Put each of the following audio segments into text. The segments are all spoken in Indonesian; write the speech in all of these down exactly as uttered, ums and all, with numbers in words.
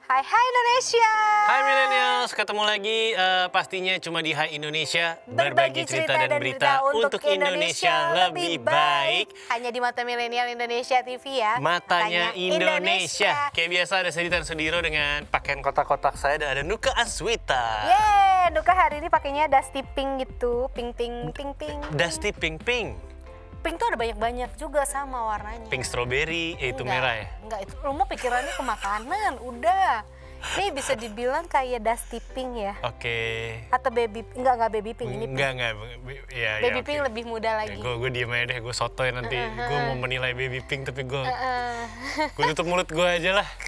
Hai Hai Indonesia. Hai Millennials, ketemu lagi uh, pastinya cuma di Hai Indonesia. Berbagi, Berbagi cerita, cerita dan berita, berita untuk Indonesia, Indonesia lebih baik. Hanya di Mata Milenial Indonesia T V ya. Matanya, Matanya Indonesia. Indonesia. Kayak biasa ada Seditan Sudiro dengan pakaian kotak-kotak saya dan ada Nuka Aswita. Yeay, Nuka hari ini pakainya dusty pink gitu, pink pink pink pink. Dusty pink pink. Pink tuh ada banyak-banyak juga sama warnanya. Pink strawberry, eh, itu merah ya? Enggak, itu lu mau pikirannya ke makanan, udah. Ini bisa dibilang kayak dusty pink ya. Oke. Okay. Atau baby, enggak enggak baby pink ini. Pink. Enggak enggak, ya, baby ya, pink okay. lebih muda lagi. Ya, gue gue diem aja deh, gue sotoy nanti. Uh -huh. Gue mau menilai baby pink tapi gue, uh -uh. gue tutup mulut gue aja lah.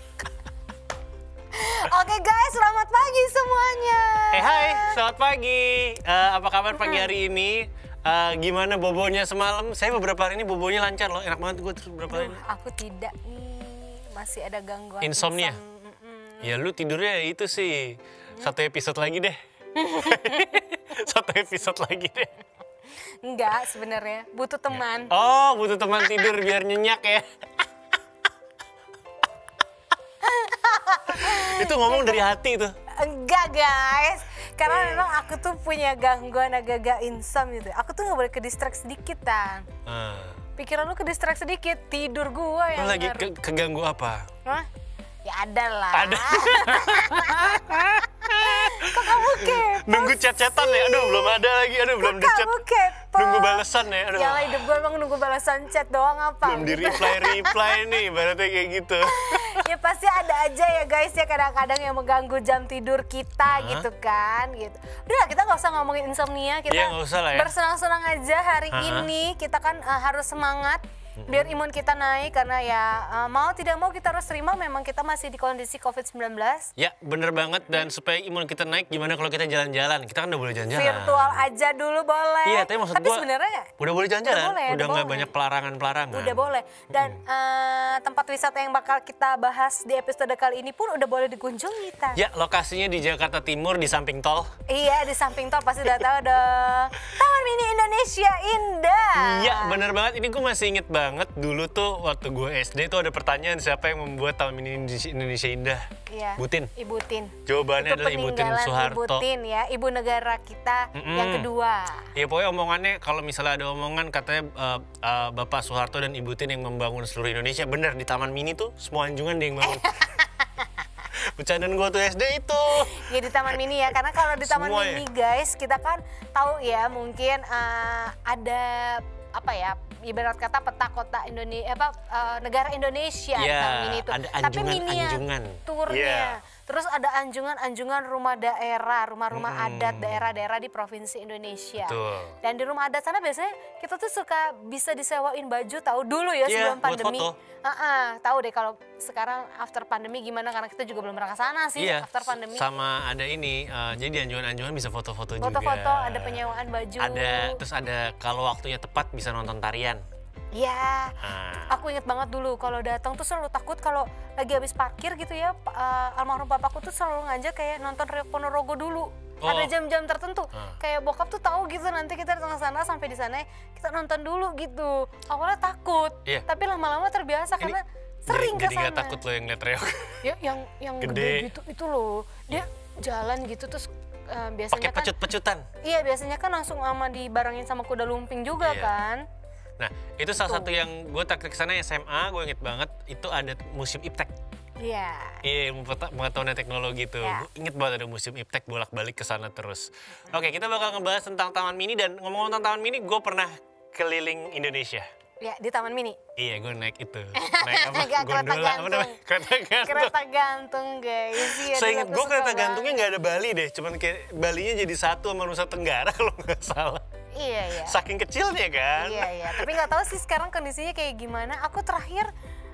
Oke okay guys, selamat pagi semuanya. Eh hey, hai, selamat pagi. Uh, apa kabar pagi hari ini? Uh, gimana bobonya semalam? Saya beberapa hari ini bobonya lancar loh, enak banget gue terus beberapa hari ini. Aku tidak nih, masih ada gangguan. Insomnia? Mm -mm. Ya lu tidurnya itu sih, hmm? satu episode lagi deh. Satu episode lagi deh. Enggak sebenarnya, butuh teman. Oh, butuh teman tidur biar nyenyak ya. Itu ngomong dari hati tuh. Enggak guys, karena memang aku tuh punya gangguan agak-agak insomnia gitu. Aku tuh nggak boleh ke distract sedikit kan. Uh. Pikiran lu ke distract sedikit, tidur gua yang lu lagi ke keganggu apa? Hah? Ya ada lah. Ada. Kok kamu kepo? Nunggu chat-chatan ya? Aduh belum ada lagi, aduh belum di chat. Kamu kepo? Nunggu balasan ya? Aduh. Ya lah hidup gue emang nunggu balasan chat doang apa? Belum di reply-reply nih, ibaratnya kayak gitu. Ya pasti ada aja ya guys ya kadang-kadang yang mengganggu jam tidur kita uh -huh. gitu kan gitu. Udah kita nggak usah ngomongin insomnia, kita ya, nggak usah lah ya. Bersenang-senang aja hari uh -huh. ini. Kita kan uh, harus semangat biar imun kita naik karena ya uh, mau tidak mau kita harus terima memang kita masih di kondisi covid sembilan belas. Ya bener banget, dan supaya imun kita naik gimana kalau kita jalan-jalan? Kita kan udah boleh jalan-jalan. Virtual aja dulu boleh. Iya, tapi maksud tapi gua sebenarnya udah boleh jalan-jalan, udah, udah nggak banyak pelarangan-pelarangan. Udah boleh. Dan hmm. uh, tempat wisata yang bakal kita bahas di episode kali ini pun udah boleh dikunjungi kita. Ya, lokasinya di Jakarta Timur di samping tol. Iya, di samping tol pasti udah tahu dong. Taman Mini Indonesia Indah. Iya, bener banget. Ini gue masih inget banget dulu tuh waktu gue S D tuh ada pertanyaan siapa yang membuat Taman Mini Indonesia Indah. Iya. Butin. Ibu Tin. Jawabannya itu adalah Ibu Tin Soeharto. Ibu Tin ya, ibu negara kita mm -mm. yang kedua. Iya, pokoknya omongannya kalau misalnya ada omongan katanya uh, uh, Bapak Soeharto dan Ibu Tin yang membangun seluruh Indonesia. Bener, di Taman Mini tuh semua anjungan dia yang bangun. Bercandaan gue tuh S D itu. Ya di Taman Mini ya, karena kalau di Taman Semua Mini ya? guys, kita kan tahu ya mungkin uh, ada apa ya, ibarat kata peta kota Indonesia, apa uh, negara Indonesia ya, Taman Mini itu. Ada anjungan, tapi miniaturnya, yeah. terus ada anjungan-anjungan rumah daerah, rumah-rumah hmm. adat daerah-daerah di provinsi Indonesia. Betul. Dan di rumah adat sana biasanya kita tuh suka bisa disewain baju, tahu dulu ya sebelum yeah, pandemi. Buat foto. Uh -uh, tahu deh kalau sekarang after pandemi gimana, karena kita juga belum pernah ke sana sih iya, after pandemi. Sama ada ini, uh, jadi anjungan-anjungan bisa foto-foto juga. Foto-foto, ada penyewaan baju. Ada, terus ada kalau waktunya tepat bisa nonton tarian. Iya, ah. aku inget banget dulu kalau datang tuh selalu takut kalau lagi habis parkir gitu ya, uh, almarhum papaku tuh selalu ngajak kayak nonton Rio Ponorogo dulu. Oh. Ada jam-jam tertentu, ah. kayak bokap tuh tahu gitu nanti kita datang ke sana, sampai di sana kita nonton dulu gitu. Awalnya takut, yeah. tapi lama-lama terbiasa. Ini karena sering ke sana. Jadi gak takut lo yang liat reok? Ya, yang yang gede, gede gitu itu loh, dia jalan gitu terus. Uh, biasanya pakai pecut-pecutan. Kan, iya biasanya kan langsung sama dibarengin sama kuda lumping juga yeah. kan. Nah, itu salah satu yang gue tak ke sana S M A, gue inget banget, itu ada Museum Iptek. Iya. Iya, ilmu pengetahuan teknologi tuh. Yeah. Gue inget banget ada Museum Iptek, bolak-balik ke sana terus. Mm-hmm. Oke, kita bakal ngebahas tentang Taman Mini, dan ngomong tentang Taman Mini, gue pernah keliling Indonesia. Ya, di Taman Mini? Iya, gue naik itu. Naik apa? Kereta Gondola, gantung. apa namanya? Kereta gantung. Kereta gantung, guys. Iya, saya inget gue kereta gantungnya nggak ada Bali deh, cuman kayak Balinya jadi satu sama Nusa Tenggara kalau nggak salah. Iya, iya. Saking kecilnya kan. Iya, iya. Tapi nggak tahu sih sekarang kondisinya kayak gimana. Aku terakhir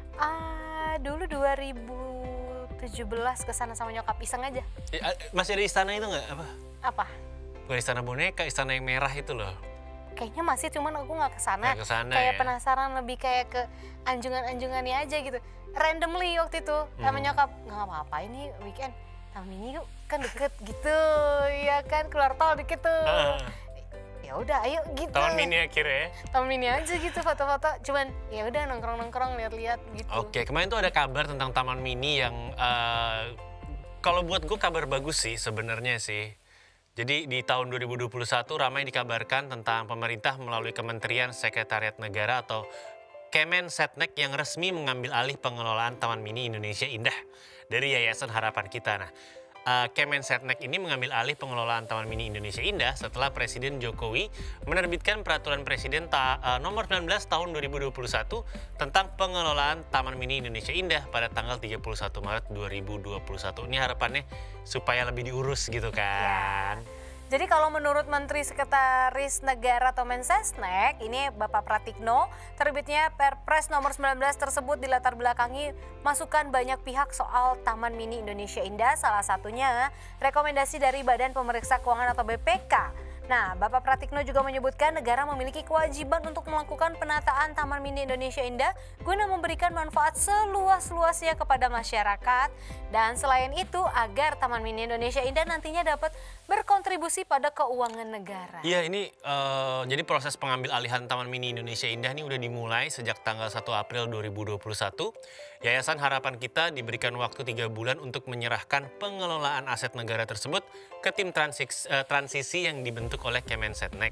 uh, dulu dua ribu tujuh belas ke sana sama nyokap, iseng aja. Masih ada istana itu nggak? Apa? Apa? Bukan istana boneka, istana yang merah itu loh. Kayaknya masih, cuman aku nggak kesana. kesana kayak ya? Penasaran, lebih kayak ke anjungan-anjungannya aja gitu. Randomly waktu itu sama hmm. nyokap, nggak apa-apa ini weekend Taman Mini yuk, kan deket gitu, ya kan keluar tol dikit tuh. Uh. ya udah ayo gitu. Taman mini akhirnya. Taman mini aja gitu foto-foto. Cuman ya udah nongkrong-nongkrong lihat-lihat gitu. Oke, kemarin tuh ada kabar tentang taman mini yang uh, kalau buat gue kabar bagus sih sebenarnya sih. Jadi di tahun dua ribu dua puluh satu ramai dikabarkan tentang pemerintah melalui Kementerian Sekretariat Negara atau Kemensetnek yang resmi mengambil alih pengelolaan Taman Mini Indonesia Indah dari Yayasan Harapan Kita. Nah, uh, Kemensetnek ini mengambil alih pengelolaan Taman Mini Indonesia Indah setelah Presiden Jokowi menerbitkan Peraturan Presiden ta, uh, nomor sembilan belas tahun dua ribu dua puluh satu tentang pengelolaan Taman Mini Indonesia Indah pada tanggal tiga puluh satu Maret dua ribu dua puluh satu. Ini harapannya supaya lebih diurus gitu kan. Ya. Jadi kalau menurut Menteri Sekretaris Negara atau Mensesnek, ini Bapak Pratikno, terbitnya Perpres nomor sembilan belas tersebut dilatar belakangi masukan banyak pihak soal Taman Mini Indonesia Indah, salah satunya rekomendasi dari Badan Pemeriksa Keuangan atau B P K. Nah, Bapak Pratikno juga menyebutkan negara memiliki kewajiban untuk melakukan penataan Taman Mini Indonesia Indah guna memberikan manfaat seluas-luasnya kepada masyarakat. Dan selain itu, agar Taman Mini Indonesia Indah nantinya dapat berkontribusi pada keuangan negara. Iya, ini uh, jadi proses pengambil alihan Taman Mini Indonesia Indah ini udah dimulai sejak tanggal satu April dua ribu dua puluh satu. Yayasan Harapan Kita diberikan waktu tiga bulan untuk menyerahkan pengelolaan aset negara tersebut ke tim transisi, uh, transisi yang dibentuk oleh Kemensetnek.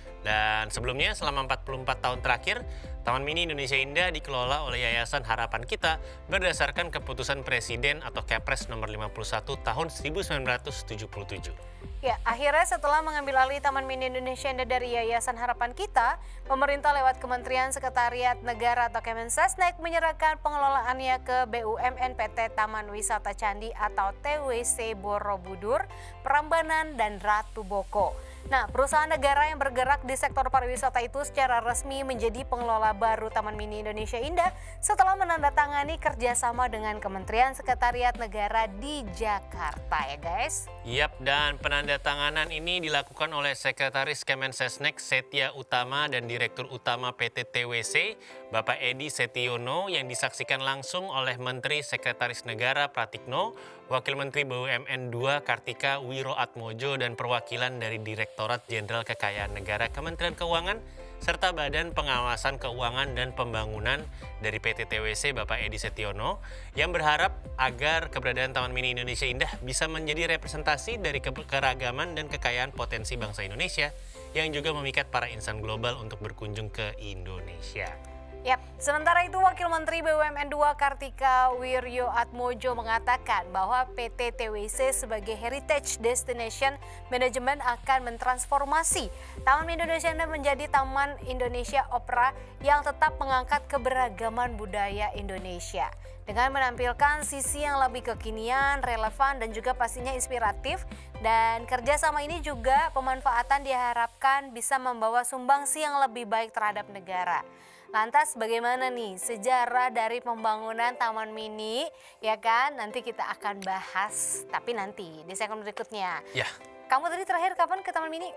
Dan sebelumnya selama empat puluh empat tahun terakhir, Taman Mini Indonesia Indah dikelola oleh Yayasan Harapan Kita berdasarkan keputusan Presiden atau Kepres nomor lima puluh satu tahun seribu sembilan ratus tujuh puluh tujuh. Ya, akhirnya setelah mengambil alih Taman Mini Indonesia Indah dari Yayasan Harapan Kita, pemerintah lewat Kementerian Sekretariat Negara atau Kemensesnek menyerahkan pengelolaannya ke B U M N P T Taman Wisata Candi atau T W C Borobudur, Prambanan, dan Ratu Boko. Nah, perusahaan negara yang bergerak di sektor pariwisata itu secara resmi menjadi pengelola baru Taman Mini Indonesia Indah setelah menandatangani kerjasama dengan Kementerian Sekretariat Negara di Jakarta ya guys. Yap, dan penandatanganan ini dilakukan oleh Sekretaris Kemensesnek Setia Utama dan Direktur Utama P T T W C Bapak Edi Setiono yang disaksikan langsung oleh Menteri Sekretaris Negara Pratikno, Wakil Menteri B U M N dua Kartika Wiroatmojo, dan perwakilan dari Direktorat Jenderal Kekayaan Negara Kementerian Keuangan serta Badan Pengawasan Keuangan dan Pembangunan dari P T T W C Bapak Edi Setiono yang berharap agar keberadaan Taman Mini Indonesia Indah bisa menjadi representasi dari keragaman dan kekayaan potensi bangsa Indonesia yang juga memikat para insan global untuk berkunjung ke Indonesia. Yap, sementara itu Wakil Menteri B U M N dua Kartika Wirjoatmojo mengatakan bahwa P T T W C sebagai Heritage Destination Management akan mentransformasi Taman Mini Indonesia Indah menjadi Taman Indonesia Opera yang tetap mengangkat keberagaman budaya Indonesia dengan menampilkan sisi yang lebih kekinian, relevan, dan juga pastinya inspiratif. Dan kerjasama ini juga pemanfaatan diharapkan bisa membawa sumbangsi yang lebih baik terhadap negara. Lantas bagaimana nih sejarah dari pembangunan Taman Mini, ya kan? Nanti kita akan bahas, tapi nanti di segmen berikutnya. Ya. Kamu tadi terakhir kapan ke Taman Mini?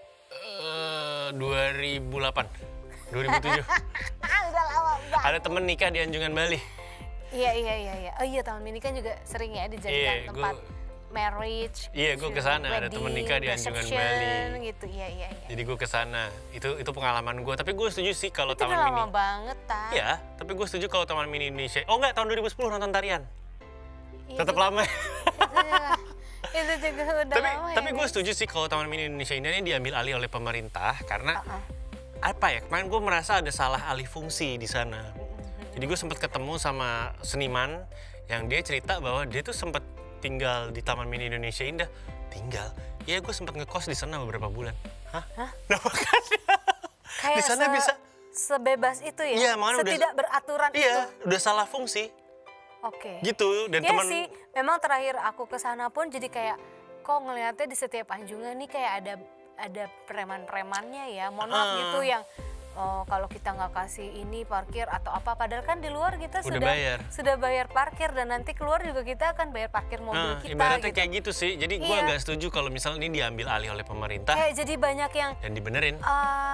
Uh, dua ribu delapan, dua ribu tujuh. Udah lama banget. Ada temen nikah di Anjungan Bali. Iya, iya, iya, iya. Oh iya, Taman Mini kan juga sering ya dijadikan iya, tempat gua... marriage, iya, gue kesana ada temen nikah di Anjungan Bali, gitu, iya, iya, iya. Jadi gue kesana, itu itu pengalaman gue. Tapi gue setuju sih kalau Taman Mini. Lama banget, ta. Iya, tapi gue setuju kalau Taman Mini Indonesia. Oh enggak, tahun dua ribu sepuluh nonton tarian. Iya, Tetap itu, lama. Itu, itu juga udah tapi, lama. Tapi ya, gue setuju sih kalau Taman Mini Indonesia ini diambil alih oleh pemerintah karena uh-uh. apa ya? Kemarin gue merasa ada salah alih fungsi di sana. Uh-huh. Jadi gue sempat ketemu sama seniman yang dia cerita bahwa dia tuh sempat tinggal di Taman Mini Indonesia Indah. Tinggal? Iya, gue sempat ngekos di sana beberapa bulan. Hah? Hah? Nah, makanya. Kayak di sana se bisa sebebas itu ya? Iya, setidak udah, beraturan iya, itu. Iya, udah salah fungsi. Oke. Okay. Gitu, dan ya teman sih, memang terakhir aku ke sana pun jadi kayak kok ngelihatnya di setiap anjungan nih kayak ada ada preman-premannya ya. Mohon maaf uh. gitu yang oh, kalau kita nggak kasih ini parkir atau apa, padahal kan di luar kita Udah sudah bayar. sudah bayar parkir dan nanti keluar juga kita akan bayar parkir mobil nah, kita. Ibaratnya gitu. kayak gitu sih. Jadi gue iya. agak setuju kalau misalnya ini diambil alih oleh pemerintah. Kayak jadi banyak yang dan dibenerin. Uh,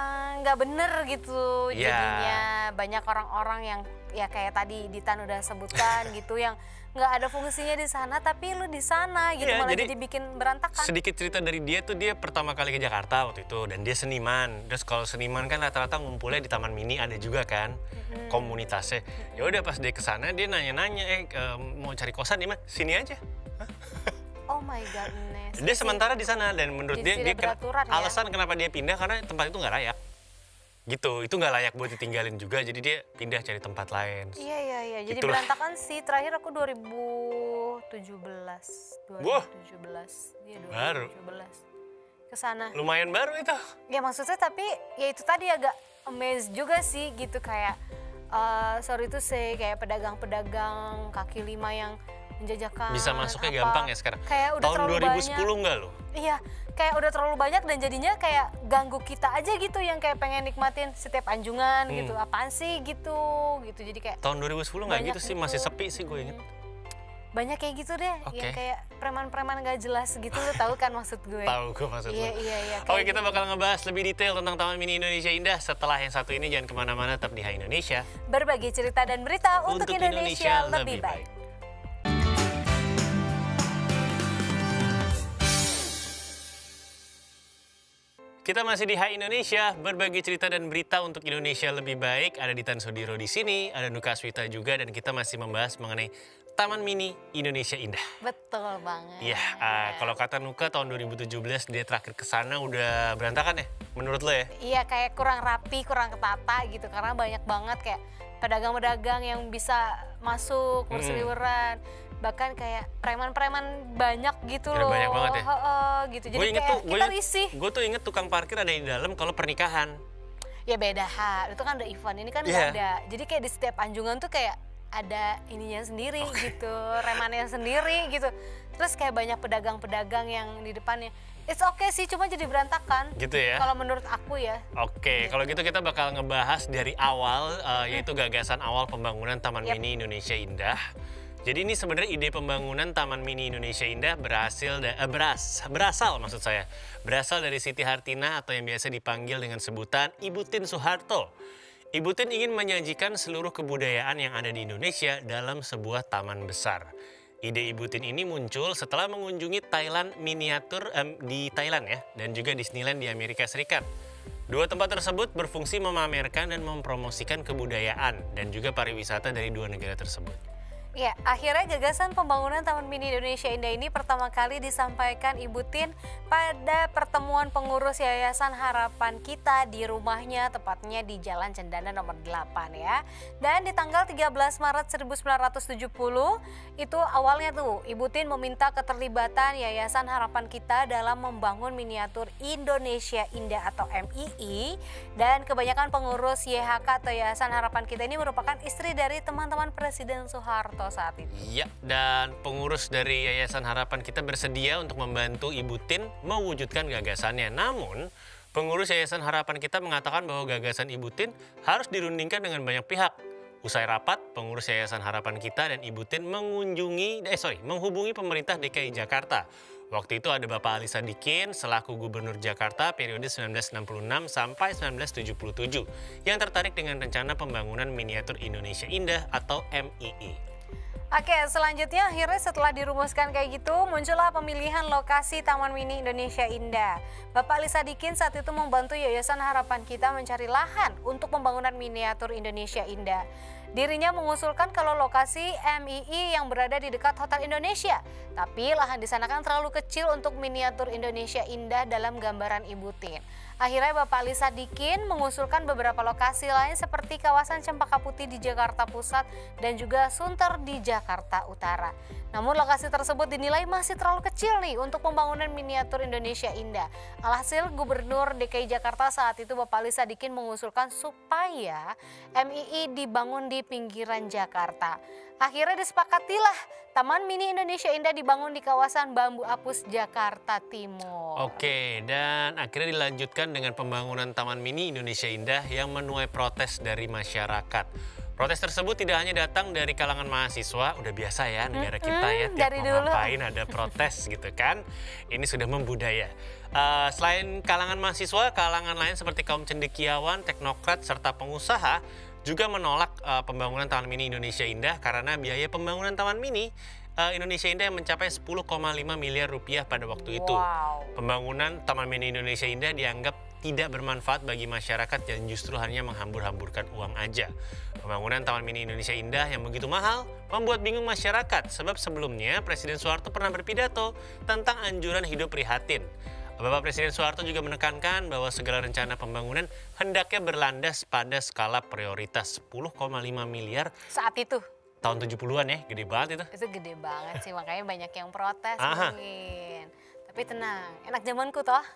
nggak bener gitu yeah. jadinya. Banyak orang-orang yang ya kayak tadi Ditan udah sebutkan gitu yang nggak ada fungsinya di sana tapi lu di sana gitu, yeah, malah jadi, jadi bikin berantakan. Sedikit cerita dari dia tuh, dia pertama kali ke Jakarta waktu itu dan dia seniman. Terus kalau seniman kan rata-rata ngumpulnya di Taman Mini, ada juga kan mm-hmm. komunitasnya. Ya udah pas dia ke sana dia nanya-nanya, eh um, mau cari kosan di mana? Sini aja. Oh my godness. Dia sementara di sana dan menurut jadi dia, dia ken- ya? alasan kenapa dia pindah karena tempat itu nggak layak. Gitu, itu nggak layak buat ditinggalin juga, jadi dia pindah cari tempat lain. Iya, iya, iya, jadi Itulah. berantakan sih. Terakhir aku dua ribu tujuh belas. dua ribu tujuh belas. Iya, dua ribu tujuh belas. Baru? Kesana. Lumayan baru itu. Ya maksudnya tapi ya itu tadi agak amazed juga sih gitu, kayak uh, sorry to say, kayak pedagang-pedagang kaki lima yang menjajakan. Bisa masuknya apa, gampang ya sekarang. Kayak udah tahun dua ribu sepuluh nggak lo? Iya, kayak udah terlalu banyak dan jadinya kayak ganggu kita aja gitu yang kayak pengen nikmatin setiap anjungan hmm. gitu. Apaan sih gitu, gitu. Jadi kayak tahun dua ribu sepuluh nggak gitu sih, masih sepi sih gue inget. Banyak kayak gitu deh, okay. yang kayak preman-preman gak jelas gitu, lo tahu kan maksud gue? Tahu gue maksud iya, lo. Iya, iya, Oke, kita bakal ngebahas lebih detail tentang Taman Mini Indonesia Indah setelah yang satu ini. Jangan kemana-mana, tetap di Hai Indonesia. Berbagi cerita dan berita untuk, untuk Indonesia, Indonesia lebih baik. baik. Kita masih di Hai Indonesia, berbagi cerita dan berita untuk Indonesia lebih baik. Ada Ditan Sudiro di sini, ada Nuka Swita juga, dan kita masih membahas mengenai Taman Mini Indonesia Indah. Betul banget. Iya, uh, kalau kata Nuka tahun dua ribu tujuh belas dia terakhir ke sana udah berantakan ya, menurut lo ya? Iya, kayak kurang rapi, kurang ketata gitu, karena banyak banget kayak pedagang-pedagang yang bisa masuk berseliweran. Hmm. Bahkan kayak preman-preman banyak gitu loh. Banyak banget ya? Oh, oh, oh, gitu. Jadi kayak tuh, kita risih. Gue tuh inget tukang parkir ada di dalam kalau pernikahan. Ya beda hal, itu kan ada event, ini kan yeah. gak ada. Jadi kayak di setiap anjungan tuh kayak ada ininya sendiri okay. gitu, remannya sendiri gitu. Terus kayak banyak pedagang-pedagang yang di depannya. It's okay sih, cuma jadi berantakan. Gitu ya? Kalau menurut aku ya. Oke, okay. gitu. Kalau gitu kita bakal ngebahas dari awal, uh, yaitu gagasan awal pembangunan Taman yep. Mini Indonesia Indah. Jadi ini sebenarnya ide pembangunan Taman Mini Indonesia Indah berhasil da, eh, beras, berasal maksud saya berasal dari Siti Hartina atau yang biasa dipanggil dengan sebutan Ibu Tien Soeharto. Ibu Tien ingin menyajikan seluruh kebudayaan yang ada di Indonesia dalam sebuah taman besar. Ide Ibu Tien ini muncul setelah mengunjungi Thailand miniatur eh, di Thailand ya, dan juga Disneyland di Amerika Serikat. Dua tempat tersebut berfungsi memamerkan dan mempromosikan kebudayaan dan juga pariwisata dari dua negara tersebut. Ya, akhirnya gagasan pembangunan Taman Mini Indonesia Indah ini pertama kali disampaikan Ibu Tien pada pertemuan pengurus Yayasan Harapan Kita di rumahnya, tepatnya di Jalan Cendana nomor delapan ya. Dan di tanggal tiga belas Maret seribu sembilan ratus tujuh puluh, itu awalnya tuh Ibu Tien meminta keterlibatan Yayasan Harapan Kita dalam membangun miniatur Indonesia Indah atau M I I. Dan kebanyakan pengurus Y H K atau Yayasan Harapan Kita ini merupakan istri dari teman-teman Presiden Soeharto saat itu. Iya, dan pengurus dari Yayasan Harapan Kita bersedia untuk membantu Ibu Tien mewujudkan gagasannya. Namun, pengurus Yayasan Harapan Kita mengatakan bahwa gagasan Ibu Tien harus dirundingkan dengan banyak pihak. Usai rapat, pengurus Yayasan Harapan Kita dan Ibu Tien mengunjungi, eh sorry, menghubungi pemerintah D K I Jakarta. Waktu itu ada Bapak Ali Sadikin selaku Gubernur Jakarta periode seribu sembilan ratus enam puluh enam sampai seribu sembilan ratus tujuh puluh tujuh yang tertarik dengan rencana pembangunan miniatur Indonesia Indah atau M I I. Oke, selanjutnya akhirnya setelah dirumuskan kayak gitu, muncullah pemilihan lokasi Taman Mini Indonesia Indah. Bapak Ali Sadikin saat itu membantu Yayasan Harapan Kita mencari lahan untuk pembangunan miniatur Indonesia Indah. Dirinya mengusulkan kalau lokasi M I I yang berada di dekat Hotel Indonesia, tapi lahan di sana kan terlalu kecil untuk miniatur Indonesia Indah dalam gambaran Ibu Tien. Akhirnya Bapak Ali Sadikin mengusulkan beberapa lokasi lain seperti kawasan Cempaka Putih di Jakarta Pusat dan juga Sunter di Jakarta Utara. Namun lokasi tersebut dinilai masih terlalu kecil nih untuk pembangunan miniatur Indonesia Indah. Alhasil Gubernur D K I Jakarta saat itu Bapak Ali Sadikin mengusulkan supaya M I I dibangun di pinggiran Jakarta. Akhirnya disepakatilah Taman Mini Indonesia Indah dibangun di kawasan Bambu Apus, Jakarta Timur. Oke, dan akhirnya dilanjutkan dengan pembangunan Taman Mini Indonesia Indah yang menuai protes dari masyarakat. Protes tersebut tidak hanya datang dari kalangan mahasiswa, udah biasa ya negara kita ya, tiap dari mau dulu. ngapain ada protes gitu kan. Ini sudah membudaya. Uh, selain kalangan mahasiswa, kalangan lain seperti kaum cendekiawan, teknokrat, serta pengusaha juga menolak uh, pembangunan Taman Mini Indonesia Indah karena biaya pembangunan Taman Mini uh, Indonesia Indah yang mencapai sepuluh koma lima miliar rupiah pada waktu itu. Wow. Pembangunan Taman Mini Indonesia Indah dianggap tidak bermanfaat bagi masyarakat dan justru hanya menghambur-hamburkan uang aja. Pembangunan Taman Mini Indonesia Indah yang begitu mahal membuat bingung masyarakat sebab sebelumnya Presiden Soeharto pernah berpidato tentang anjuran hidup prihatin. Bapak Presiden Soeharto juga menekankan bahwa segala rencana pembangunan hendaknya berlandas pada skala prioritas sepuluh koma lima miliar. Saat itu? Tahun tujuh puluhan ya, gede banget itu. Itu gede banget sih, makanya banyak yang protes Aha. mungkin. Tapi tenang, enak zamanku toh.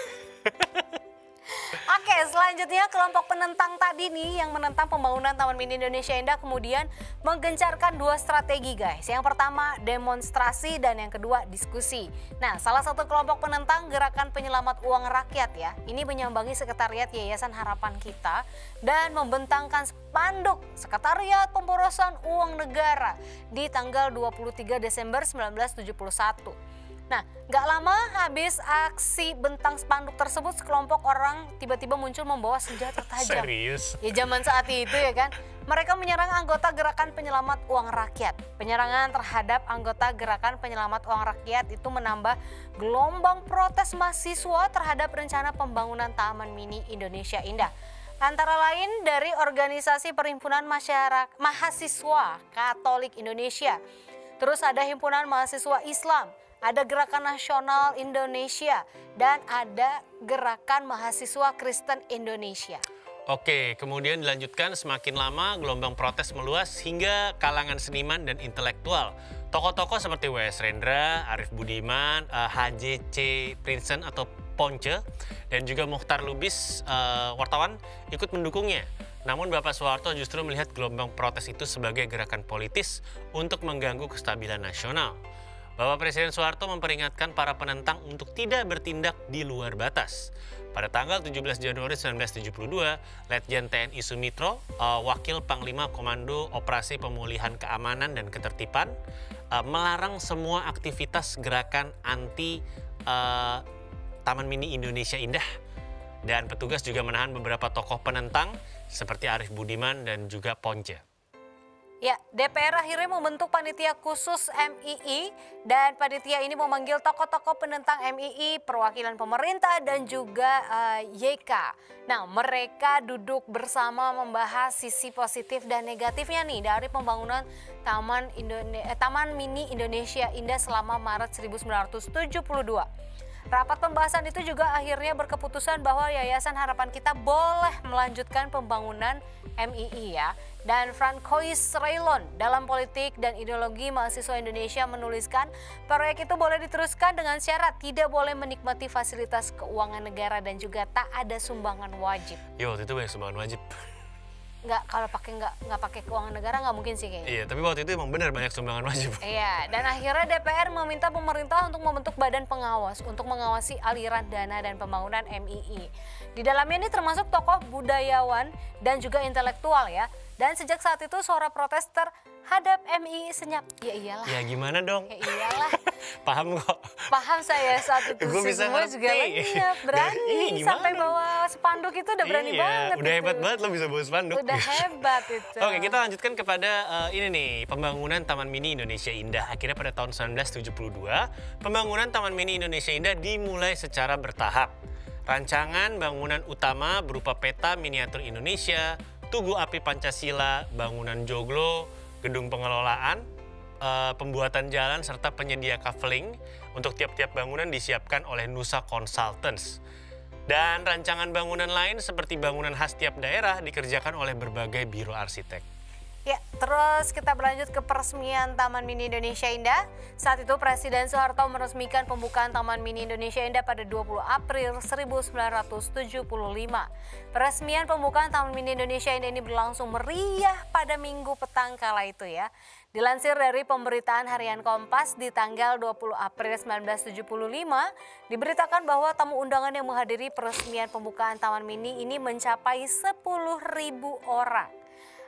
Oke, selanjutnya kelompok penentang tadi nih yang menentang pembangunan Taman Mini Indonesia Indah kemudian menggencarkan dua strategi guys. Yang pertama demonstrasi dan yang kedua diskusi. Nah, salah satu kelompok penentang Gerakan Penyelamat Uang Rakyat ya, ini menyambangi sekretariat Yayasan Harapan Kita dan membentangkan spanduk Sekretariat Pemborosan Uang Negara di tanggal dua puluh tiga Desember seribu sembilan ratus tujuh puluh satu. Nah, gak lama habis aksi bentang spanduk tersebut, sekelompok orang tiba-tiba muncul membawa senjata tajam. Serius? Ya zaman saat itu ya kan. Mereka menyerang anggota Gerakan Penyelamat Uang Rakyat. Penyerangan terhadap anggota Gerakan Penyelamat Uang Rakyat itu menambah gelombang protes mahasiswa terhadap rencana pembangunan Taman Mini Indonesia Indah. Antara lain dari organisasi Perhimpunan Masyarakat Mahasiswa Katolik Indonesia. Terus ada Himpunan Mahasiswa Islam. Ada Gerakan Nasional Indonesia dan ada Gerakan Mahasiswa Kristen Indonesia. Oke, kemudian dilanjutkan semakin lama gelombang protes meluas hingga kalangan seniman dan intelektual. Tokoh-tokoh seperti W S Rendra, Arief Budiman, H J C Prinsen atau Ponce, dan juga Mukhtar Lubis, uh, wartawan, ikut mendukungnya. Namun Bapak Soeharto justru melihat gelombang protes itu sebagai gerakan politis untuk mengganggu kestabilan nasional. Bapak Presiden Soeharto memperingatkan para penentang untuk tidak bertindak di luar batas. Pada tanggal tujuh belas Januari seribu sembilan ratus tujuh puluh dua, Letjen T N I Sumitro, uh, Wakil Panglima Komando Operasi Pemulihan Keamanan dan Ketertiban, uh, melarang semua aktivitas gerakan anti uh, Taman Mini Indonesia Indah. Dan petugas juga menahan beberapa tokoh penentang seperti Arief Budiman dan juga Ponce. Ya, D P R akhirnya membentuk panitia khusus M I I dan panitia ini memanggil tokoh-tokoh penentang M I I, perwakilan pemerintah dan juga uh, Y K. Nah, mereka duduk bersama membahas sisi positif dan negatifnya nih dari pembangunan Taman Indone- eh, Taman Mini Indonesia Indah selama Maret seribu sembilan ratus tujuh puluh dua. Rapat pembahasan itu juga akhirnya berkeputusan bahwa Yayasan Harapan Kita boleh melanjutkan pembangunan M I I ya. Dan Francois Reillon dalam politik dan ideologi mahasiswa Indonesia menuliskan proyek itu boleh diteruskan dengan syarat tidak boleh menikmati fasilitas keuangan negara dan juga tak ada sumbangan wajib. Yo, waktu itu banyak sumbangan wajib. Nggak, kalau pakai nggak nggak pakai keuangan negara nggak mungkin sih kayaknya. Iya, tapi waktu itu emang benar banyak sumbangan wajib. Iya, dan akhirnya D P R meminta pemerintah untuk membentuk badan pengawas untuk mengawasi aliran dana dan pembangunan M I I. Di dalamnya ini termasuk tokoh budayawan dan juga intelektual ya. Dan sejak saat itu suara protes terhadap M I I senyap. Ya iyalah. Ya gimana dong? Ya iyalah. Paham kok. Paham saya saat itu Gua sih, bisa semua ngerti. juga lenyap, berani. Ih, Sampai gimana? bawa spanduk itu udah berani iya, banget udah itu. hebat banget lo bisa bawa spanduk. Udah hebat itu. Oke, kita lanjutkan kepada uh, ini nih, pembangunan Taman Mini Indonesia Indah. Akhirnya pada tahun seribu sembilan ratus tujuh puluh dua, pembangunan Taman Mini Indonesia Indah dimulai secara bertahap. Rancangan bangunan utama berupa peta miniatur Indonesia, Tugu Api Pancasila, bangunan joglo, gedung pengelolaan, uh, pembuatan jalan serta penyedia kaveling untuk tiap-tiap bangunan disiapkan oleh Nusa Consultants. Dan rancangan bangunan lain seperti bangunan khas tiap daerah dikerjakan oleh berbagai biro arsitek. Ya, terus kita berlanjut ke peresmian Taman Mini Indonesia Indah. Saat itu Presiden Soeharto meresmikan pembukaan Taman Mini Indonesia Indah pada dua puluh April seribu sembilan ratus tujuh puluh lima. Peresmian pembukaan Taman Mini Indonesia Indah ini berlangsung meriah pada Minggu petang kala itu ya. Dilansir dari pemberitaan harian Kompas di tanggal dua puluh April seribu sembilan ratus tujuh puluh lima, diberitakan bahwa tamu undangan yang menghadiri peresmian pembukaan Taman Mini ini mencapai sepuluh ribu orang.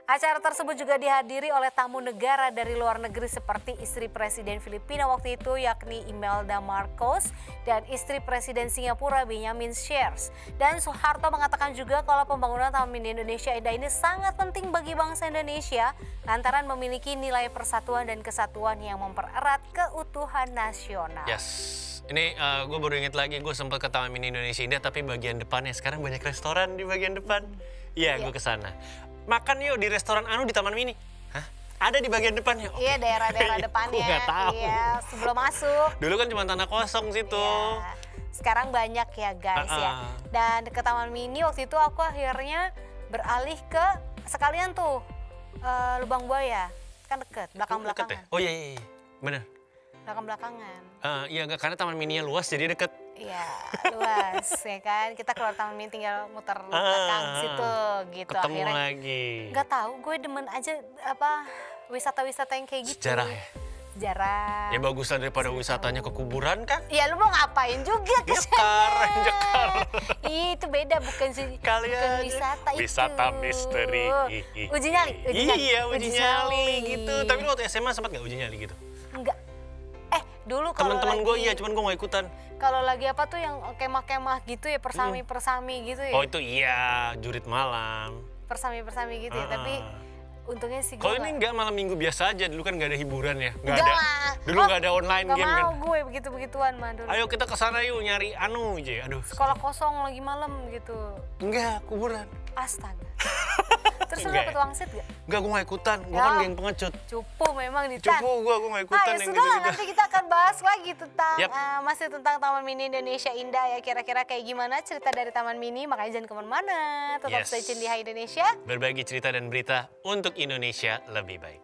Acara tersebut juga dihadiri oleh tamu negara dari luar negeri seperti istri Presiden Filipina waktu itu yakni Imelda Marcos dan istri Presiden Singapura Benyamin Sheares. Dan Soeharto mengatakan juga kalau pembangunan Taman Mini Indonesia Indah ini sangat penting bagi bangsa Indonesia lantaran memiliki nilai persatuan dan kesatuan yang mempererat keutuhan nasional. Yes. Ini uh, gue baru inget lagi, gue sempat ke Taman Mini Indonesia Indah tapi bagian depannya sekarang banyak restoran di bagian depan. Iya, gue kesana. Makan yuk di restoran anu di Taman Mini. Hah? Ada di bagian depannya? Okay. Iya, daerah-daerah depannya. Gue nggak tahu. Iya, sebelum masuk. Dulu kan cuma tanah kosong situ. Iya. Sekarang banyak ya guys uh -uh. ya. Dan ke Taman Mini waktu itu aku akhirnya beralih ke sekalian tuh uh, Lubang Buaya. Kan deket, belakang-belakangan. Ya? Oh iya, iya, iya. Bener. Belakang-belakangan. Uh, iya, karena Taman Mininya luas jadi deket. Iya, luas ya kan. Kita keluar Taman Mini tinggal muter ah, belakang situ gitu. Ketemu akhirnya lagi. Nggak tahu, gue demen aja apa wisata-wisata yang kayak gitu. Sejarah ya? Sejarah. Ya bagusan daripada wisatanya ke kuburan kan? Iya, lu mau ngapain juga ke sana? Jekar, Ih, itu beda, bukan sih. Kalian bukan wisata itu. Wisata misteri. Uji nyali, uji nyali. Iya, uji, uji nyali gitu. Tapi lu waktu S M A sempat nggak uji nyali gitu? Enggak. Eh, dulu kalau teman-teman gue iya, cuman gue nggak ikutan. Kalau lagi apa tuh yang kemah-kemah gitu ya, persami-persami gitu ya. Oh itu iya, jurit malam. Persami-persami gitu ya, uh -uh. tapi untungnya sih gue. Kalau ini enggak malam minggu biasa aja, dulu kan nggak ada hiburan ya. Nggak ada. Lah. Dulu nggak oh, ada online gak game kan. Gak mau mau gue begitu-begituan mah dulu. Ayo kita kesana yuk nyari anu aja, aduh. Sekolah kosong lagi malam gitu. Enggak, kuburan. Astaga. Terus lu dapet wangsit gak? Enggak, gue gak ikutan. Gue ya. kan geng pengecut. Cupu memang Ditan. Cupu gue, gue gak ikutan. Ah, ya sudah lah, nanti kita akan bahas lagi tentang yep. uh, masih tentang Taman Mini Indonesia Indah ya. Kira-kira kayak gimana cerita dari Taman Mini, makanya jangan kemana-mana. Tetap yes. stay tune di Hai Indonesia. Berbagi cerita dan berita untuk Indonesia lebih baik.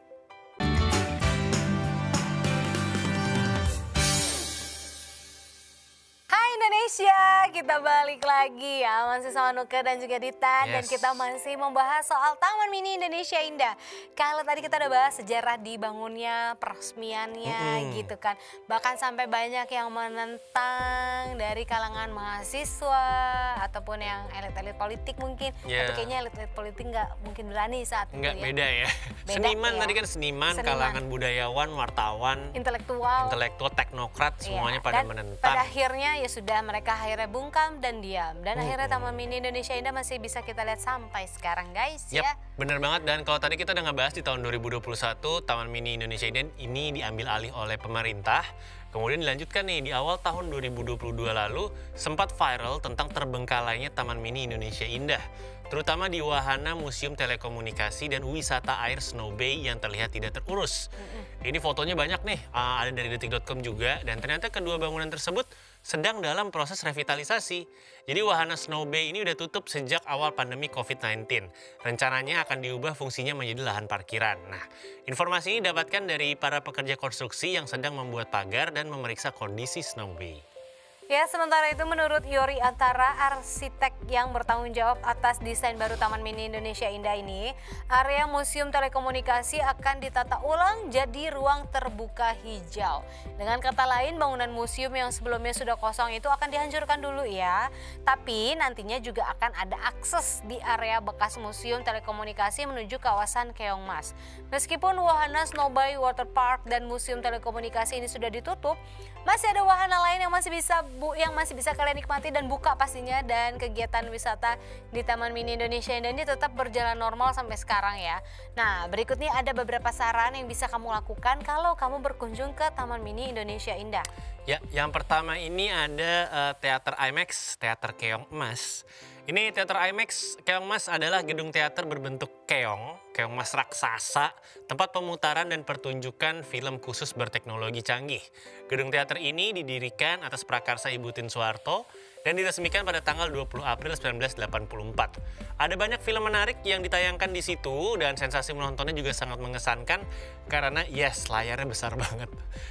Indonesia, kita balik lagi ya, masih sama Nuka dan juga Ditan. Yes. Dan kita masih membahas soal Taman Mini Indonesia Indah. Kalau tadi kita udah bahas sejarah dibangunnya, peresmiannya mm. gitu kan. Bahkan sampai banyak yang menentang dari kalangan mahasiswa ataupun yang elit-elit politik mungkin. Yeah. Tapi kayaknya elit-elit politik nggak mungkin berani saat itu Nggak, ya. beda ya. Beda, seniman ya. Tadi kan seniman, seniman, kalangan budayawan, wartawan, intelektual, intelektual, teknokrat, semuanya yeah. pada dan menentang. Pada akhirnya ya sudah mereka akhirnya bungkam dan diam. Dan hmm. akhirnya Taman Mini Indonesia Indah masih bisa kita lihat sampai sekarang guys yep, ya. Bener banget. Dan kalau tadi kita udah ngebahas di tahun dua ribu dua puluh satu Taman Mini Indonesia Indah ini diambil alih oleh pemerintah. Kemudian dilanjutkan nih di awal tahun dua ribu dua puluh dua lalu sempat viral tentang terbengkalainya Taman Mini Indonesia Indah. Terutama di wahana Museum Telekomunikasi dan wisata air Snow Bay yang terlihat tidak terurus. Mm-hmm. Ini fotonya banyak nih, uh, ada dari detik dot com juga. Dan ternyata kedua bangunan tersebut sedang dalam proses revitalisasi. Jadi wahana Snow Bay ini udah tutup sejak awal pandemi covid sembilan belas. Rencananya akan diubah fungsinya menjadi lahan parkiran. Nah, informasi ini dapatkan dari para pekerja konstruksi yang sedang membuat pagar dan memeriksa kondisi Snow Bay. Ya, sementara itu menurut Yori Antara, arsitek yang bertanggung jawab atas desain baru Taman Mini Indonesia Indah ini, area Museum Telekomunikasi akan ditata ulang jadi ruang terbuka hijau. Dengan kata lain, bangunan museum yang sebelumnya sudah kosong itu akan dihancurkan dulu ya. Tapi nantinya juga akan ada akses di area bekas Museum Telekomunikasi menuju kawasan Keongmas. Meskipun wahana Snow Bay Water Park dan Museum Telekomunikasi ini sudah ditutup, masih ada wahana lain yang masih bisa bu, yang masih bisa kalian nikmati dan buka pastinya, dan kegiatan wisata di Taman Mini Indonesia Indah ini tetap berjalan normal sampai sekarang ya. Nah, berikut nih ada beberapa saran yang bisa kamu lakukan kalau kamu berkunjung ke Taman Mini Indonesia Indah. Ya, yang pertama ini ada uh, Teater IMAX, Teater Keong Emas. Ini Teater IMAX Keong Emas adalah gedung teater berbentuk keong, keong emas raksasa, tempat pemutaran dan pertunjukan film khusus berteknologi canggih. Gedung teater ini didirikan atas prakarsa Ibu Tien Soeharto dan diresmikan pada tanggal dua puluh April seribu sembilan ratus delapan puluh empat. Ada banyak film menarik yang ditayangkan di situ dan sensasi menontonnya juga sangat mengesankan karena yes, layarnya besar banget.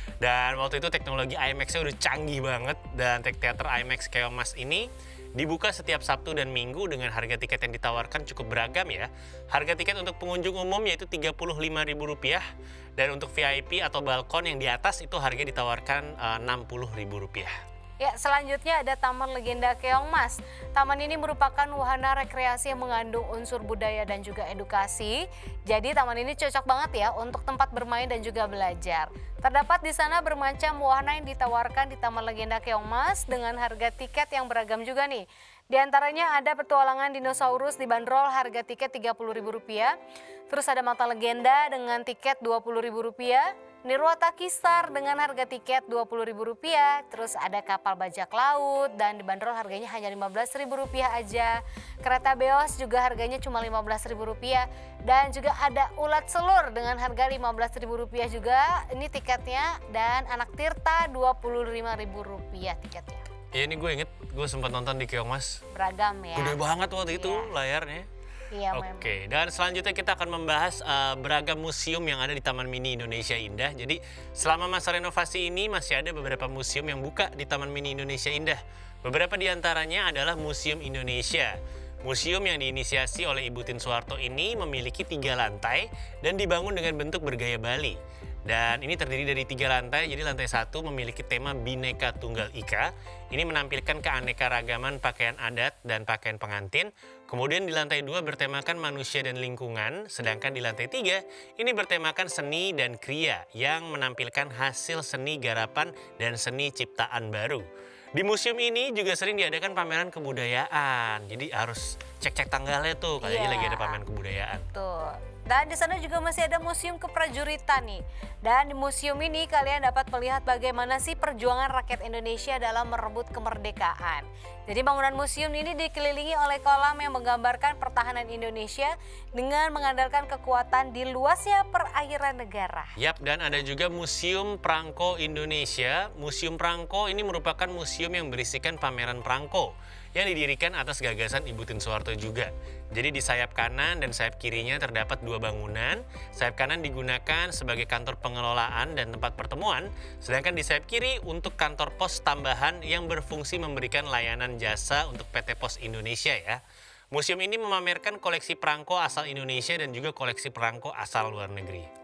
Dan waktu itu teknologi IMAX-nya udah canggih banget, dan teater IMAX Keong Emas ini dibuka setiap Sabtu dan Minggu dengan harga tiket yang ditawarkan cukup beragam ya. Harga tiket untuk pengunjung umum yaitu tiga puluh lima ribu rupiah, dan untuk V I P atau balkon yang di atas itu harga ditawarkan uh, enam puluh ribu rupiah. Ya, selanjutnya ada Taman Legenda Keongmas. Taman ini merupakan wahana rekreasi yang mengandung unsur budaya dan juga edukasi. Jadi taman ini cocok banget ya untuk tempat bermain dan juga belajar. Terdapat di sana bermacam wahana yang ditawarkan di Taman Legenda Keongmas dengan harga tiket yang beragam juga nih. Di antaranya ada petualangan dinosaurus dibanderol harga tiket tiga puluh ribu rupiah. Terus ada mata legenda dengan tiket dua puluh ribu rupiah. Nirwata Kisar dengan harga tiket dua puluh ribu rupiah, terus ada kapal bajak laut dan dibanderol harganya hanya lima belas ribu rupiah aja. Kereta Beos juga harganya cuma lima belas ribu rupiah dan juga ada ulat selur dengan harga lima belas ribu rupiah juga ini tiketnya, dan anak Tirta dua puluh lima ribu rupiah tiketnya. Ya ini gue inget, gue sempat nonton di Keongmas. Beragam ya. Gede banget waktu itu iya. layarnya. Iya, Oke, memang. Dan selanjutnya kita akan membahas uh, beragam museum yang ada di Taman Mini Indonesia Indah. Jadi selama masa renovasi ini masih ada beberapa museum yang buka di Taman Mini Indonesia Indah. Beberapa di antaranya adalah Museum Indonesia. Museum yang diinisiasi oleh Ibu Tien Soeharto ini memiliki tiga lantai dan dibangun dengan bentuk bergaya Bali. Dan ini terdiri dari tiga lantai, jadi lantai satu memiliki tema Bhinneka Tunggal Ika. Ini menampilkan keanekaragaman pakaian adat dan pakaian pengantin. Kemudian di lantai dua bertemakan manusia dan lingkungan, sedangkan di lantai tiga ini bertemakan seni dan kriya yang menampilkan hasil seni garapan dan seni ciptaan baru. Di museum ini juga sering diadakan pameran kebudayaan, jadi harus cek-cek tanggalnya tuh, kayaknya yeah. lagi ada pameran kebudayaan. Tuh. Dan di sana juga masih ada museum keprajuritan nih. Dan di museum ini kalian dapat melihat bagaimana sih perjuangan rakyat Indonesia dalam merebut kemerdekaan. Jadi bangunan museum ini dikelilingi oleh kolam yang menggambarkan pertahanan Indonesia dengan mengandalkan kekuatan di luasnya perairan negara. Yap, dan ada juga Museum Prangko Indonesia. Museum Prangko ini merupakan museum yang berisikan pameran perangko yang didirikan atas gagasan Ibu Tien Soeharto juga. Jadi di sayap kanan dan sayap kirinya terdapat dua bangunan. Sayap kanan digunakan sebagai kantor pengelolaan dan tempat pertemuan, sedangkan di sayap kiri untuk kantor pos tambahan yang berfungsi memberikan layanan jasa untuk P T Pos Indonesia ya. Museum ini memamerkan koleksi perangko asal Indonesia dan juga koleksi perangko asal luar negeri.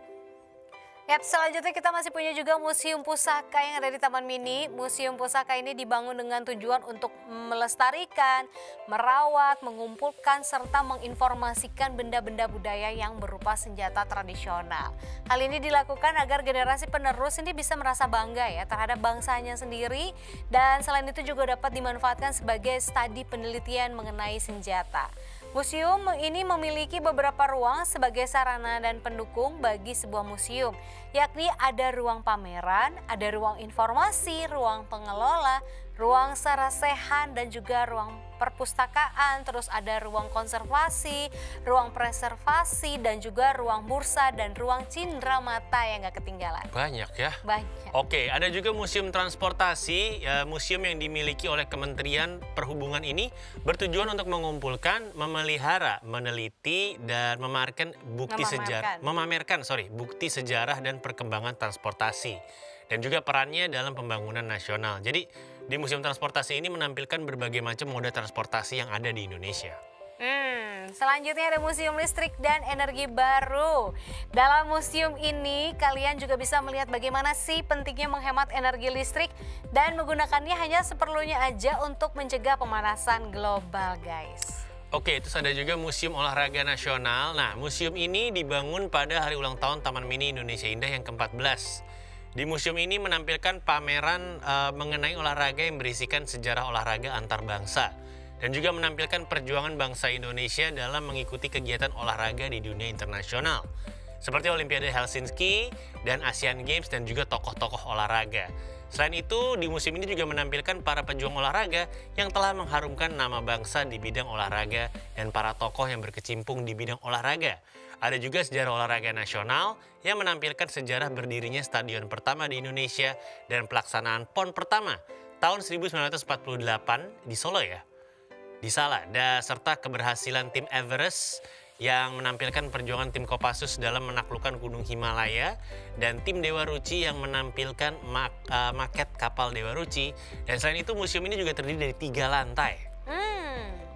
Yap, selanjutnya kita masih punya juga Museum Pusaka yang ada di Taman Mini. Museum Pusaka ini dibangun dengan tujuan untuk melestarikan, merawat, mengumpulkan, serta menginformasikan benda-benda budaya yang berupa senjata tradisional. Hal ini dilakukan agar generasi penerus ini bisa merasa bangga ya terhadap bangsanya sendiri, dan selain itu juga dapat dimanfaatkan sebagai studi penelitian mengenai senjata. Museum ini memiliki beberapa ruang sebagai sarana dan pendukung bagi sebuah museum, yakni ada ruang pameran, ada ruang informasi, ruang pengelola, ruang sarasehan, dan juga ruang perpustakaan, terus ada ruang konservasi, ruang preservasi, dan juga ruang bursa dan ruang cindera mata yang gak ketinggalan. Banyak ya? Banyak. Oke, ada juga museum transportasi. Ya, museum yang dimiliki oleh Kementerian Perhubungan ini bertujuan untuk mengumpulkan, memelihara, meneliti, dan memamerkan bukti sejarah, memamerkan, sorry, bukti sejarah dan perkembangan transportasi, dan juga perannya dalam pembangunan nasional. Jadi di museum transportasi ini menampilkan berbagai macam moda transportasi yang ada di Indonesia. Hmm, selanjutnya ada Museum Listrik dan Energi Baru. Dalam museum ini kalian juga bisa melihat bagaimana sih pentingnya menghemat energi listrik dan menggunakannya hanya seperlunya aja untuk mencegah pemanasan global, guys. Oke, terus ada juga Museum Olahraga Nasional. Nah, museum ini dibangun pada hari ulang tahun Taman Mini Indonesia Indah yang ke empat belas. Di museum ini menampilkan pameran uh, mengenai olahraga yang berisikan sejarah olahraga antar bangsa, dan juga menampilkan perjuangan bangsa Indonesia dalam mengikuti kegiatan olahraga di dunia internasional, seperti Olimpiade Helsinki dan Asian Games, dan juga tokoh-tokoh olahraga. Selain itu, di museum ini juga menampilkan para pejuang olahraga yang telah mengharumkan nama bangsa di bidang olahraga dan para tokoh yang berkecimpung di bidang olahraga. Ada juga sejarah olahraga nasional yang menampilkan sejarah berdirinya stadion pertama di Indonesia dan pelaksanaan PON pertama tahun seribu sembilan ratus empat puluh delapan di Solo ya, di Salada, serta keberhasilan tim Everest yang menampilkan perjuangan tim Kopassus dalam menaklukkan Gunung Himalaya, dan tim Dewa Ruci yang menampilkan mak uh, maket kapal Dewa Ruci. Dan selain itu museum ini juga terdiri dari tiga lantai. Hmm.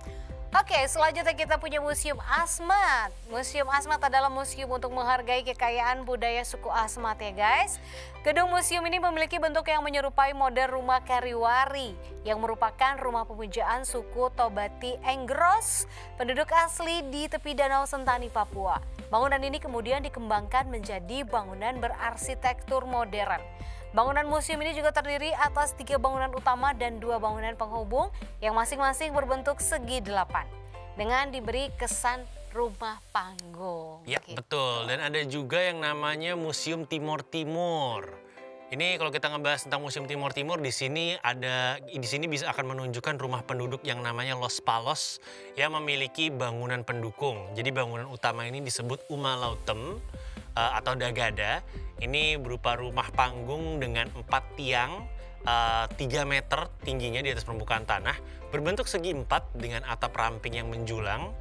Oke, selanjutnya kita punya Museum Asmat. Museum Asmat adalah museum untuk menghargai kekayaan budaya suku Asmat ya guys. Gedung museum ini memiliki bentuk yang menyerupai model rumah Kariwari yang merupakan rumah pemujaan suku Tobati Enggros, penduduk asli di tepi Danau Sentani, Papua. Bangunan ini kemudian dikembangkan menjadi bangunan berarsitektur modern. Bangunan museum ini juga terdiri atas tiga bangunan utama dan dua bangunan penghubung yang masing-masing berbentuk segi delapan dengan diberi kesan rumah panggung. Ya gitu. betul, dan ada juga yang namanya Museum Timor Timur. Ini kalau kita ngebahas tentang Museum Timor Timur, di sini ada di sini bisa akan menunjukkan rumah penduduk yang namanya Los Palos yang memiliki bangunan pendukung. Jadi bangunan utama ini disebut Umalautem uh, atau Dagada. Ini berupa rumah panggung dengan empat tiang uh, tiga meter tingginya di atas permukaan tanah, berbentuk segi empat dengan atap ramping yang menjulang,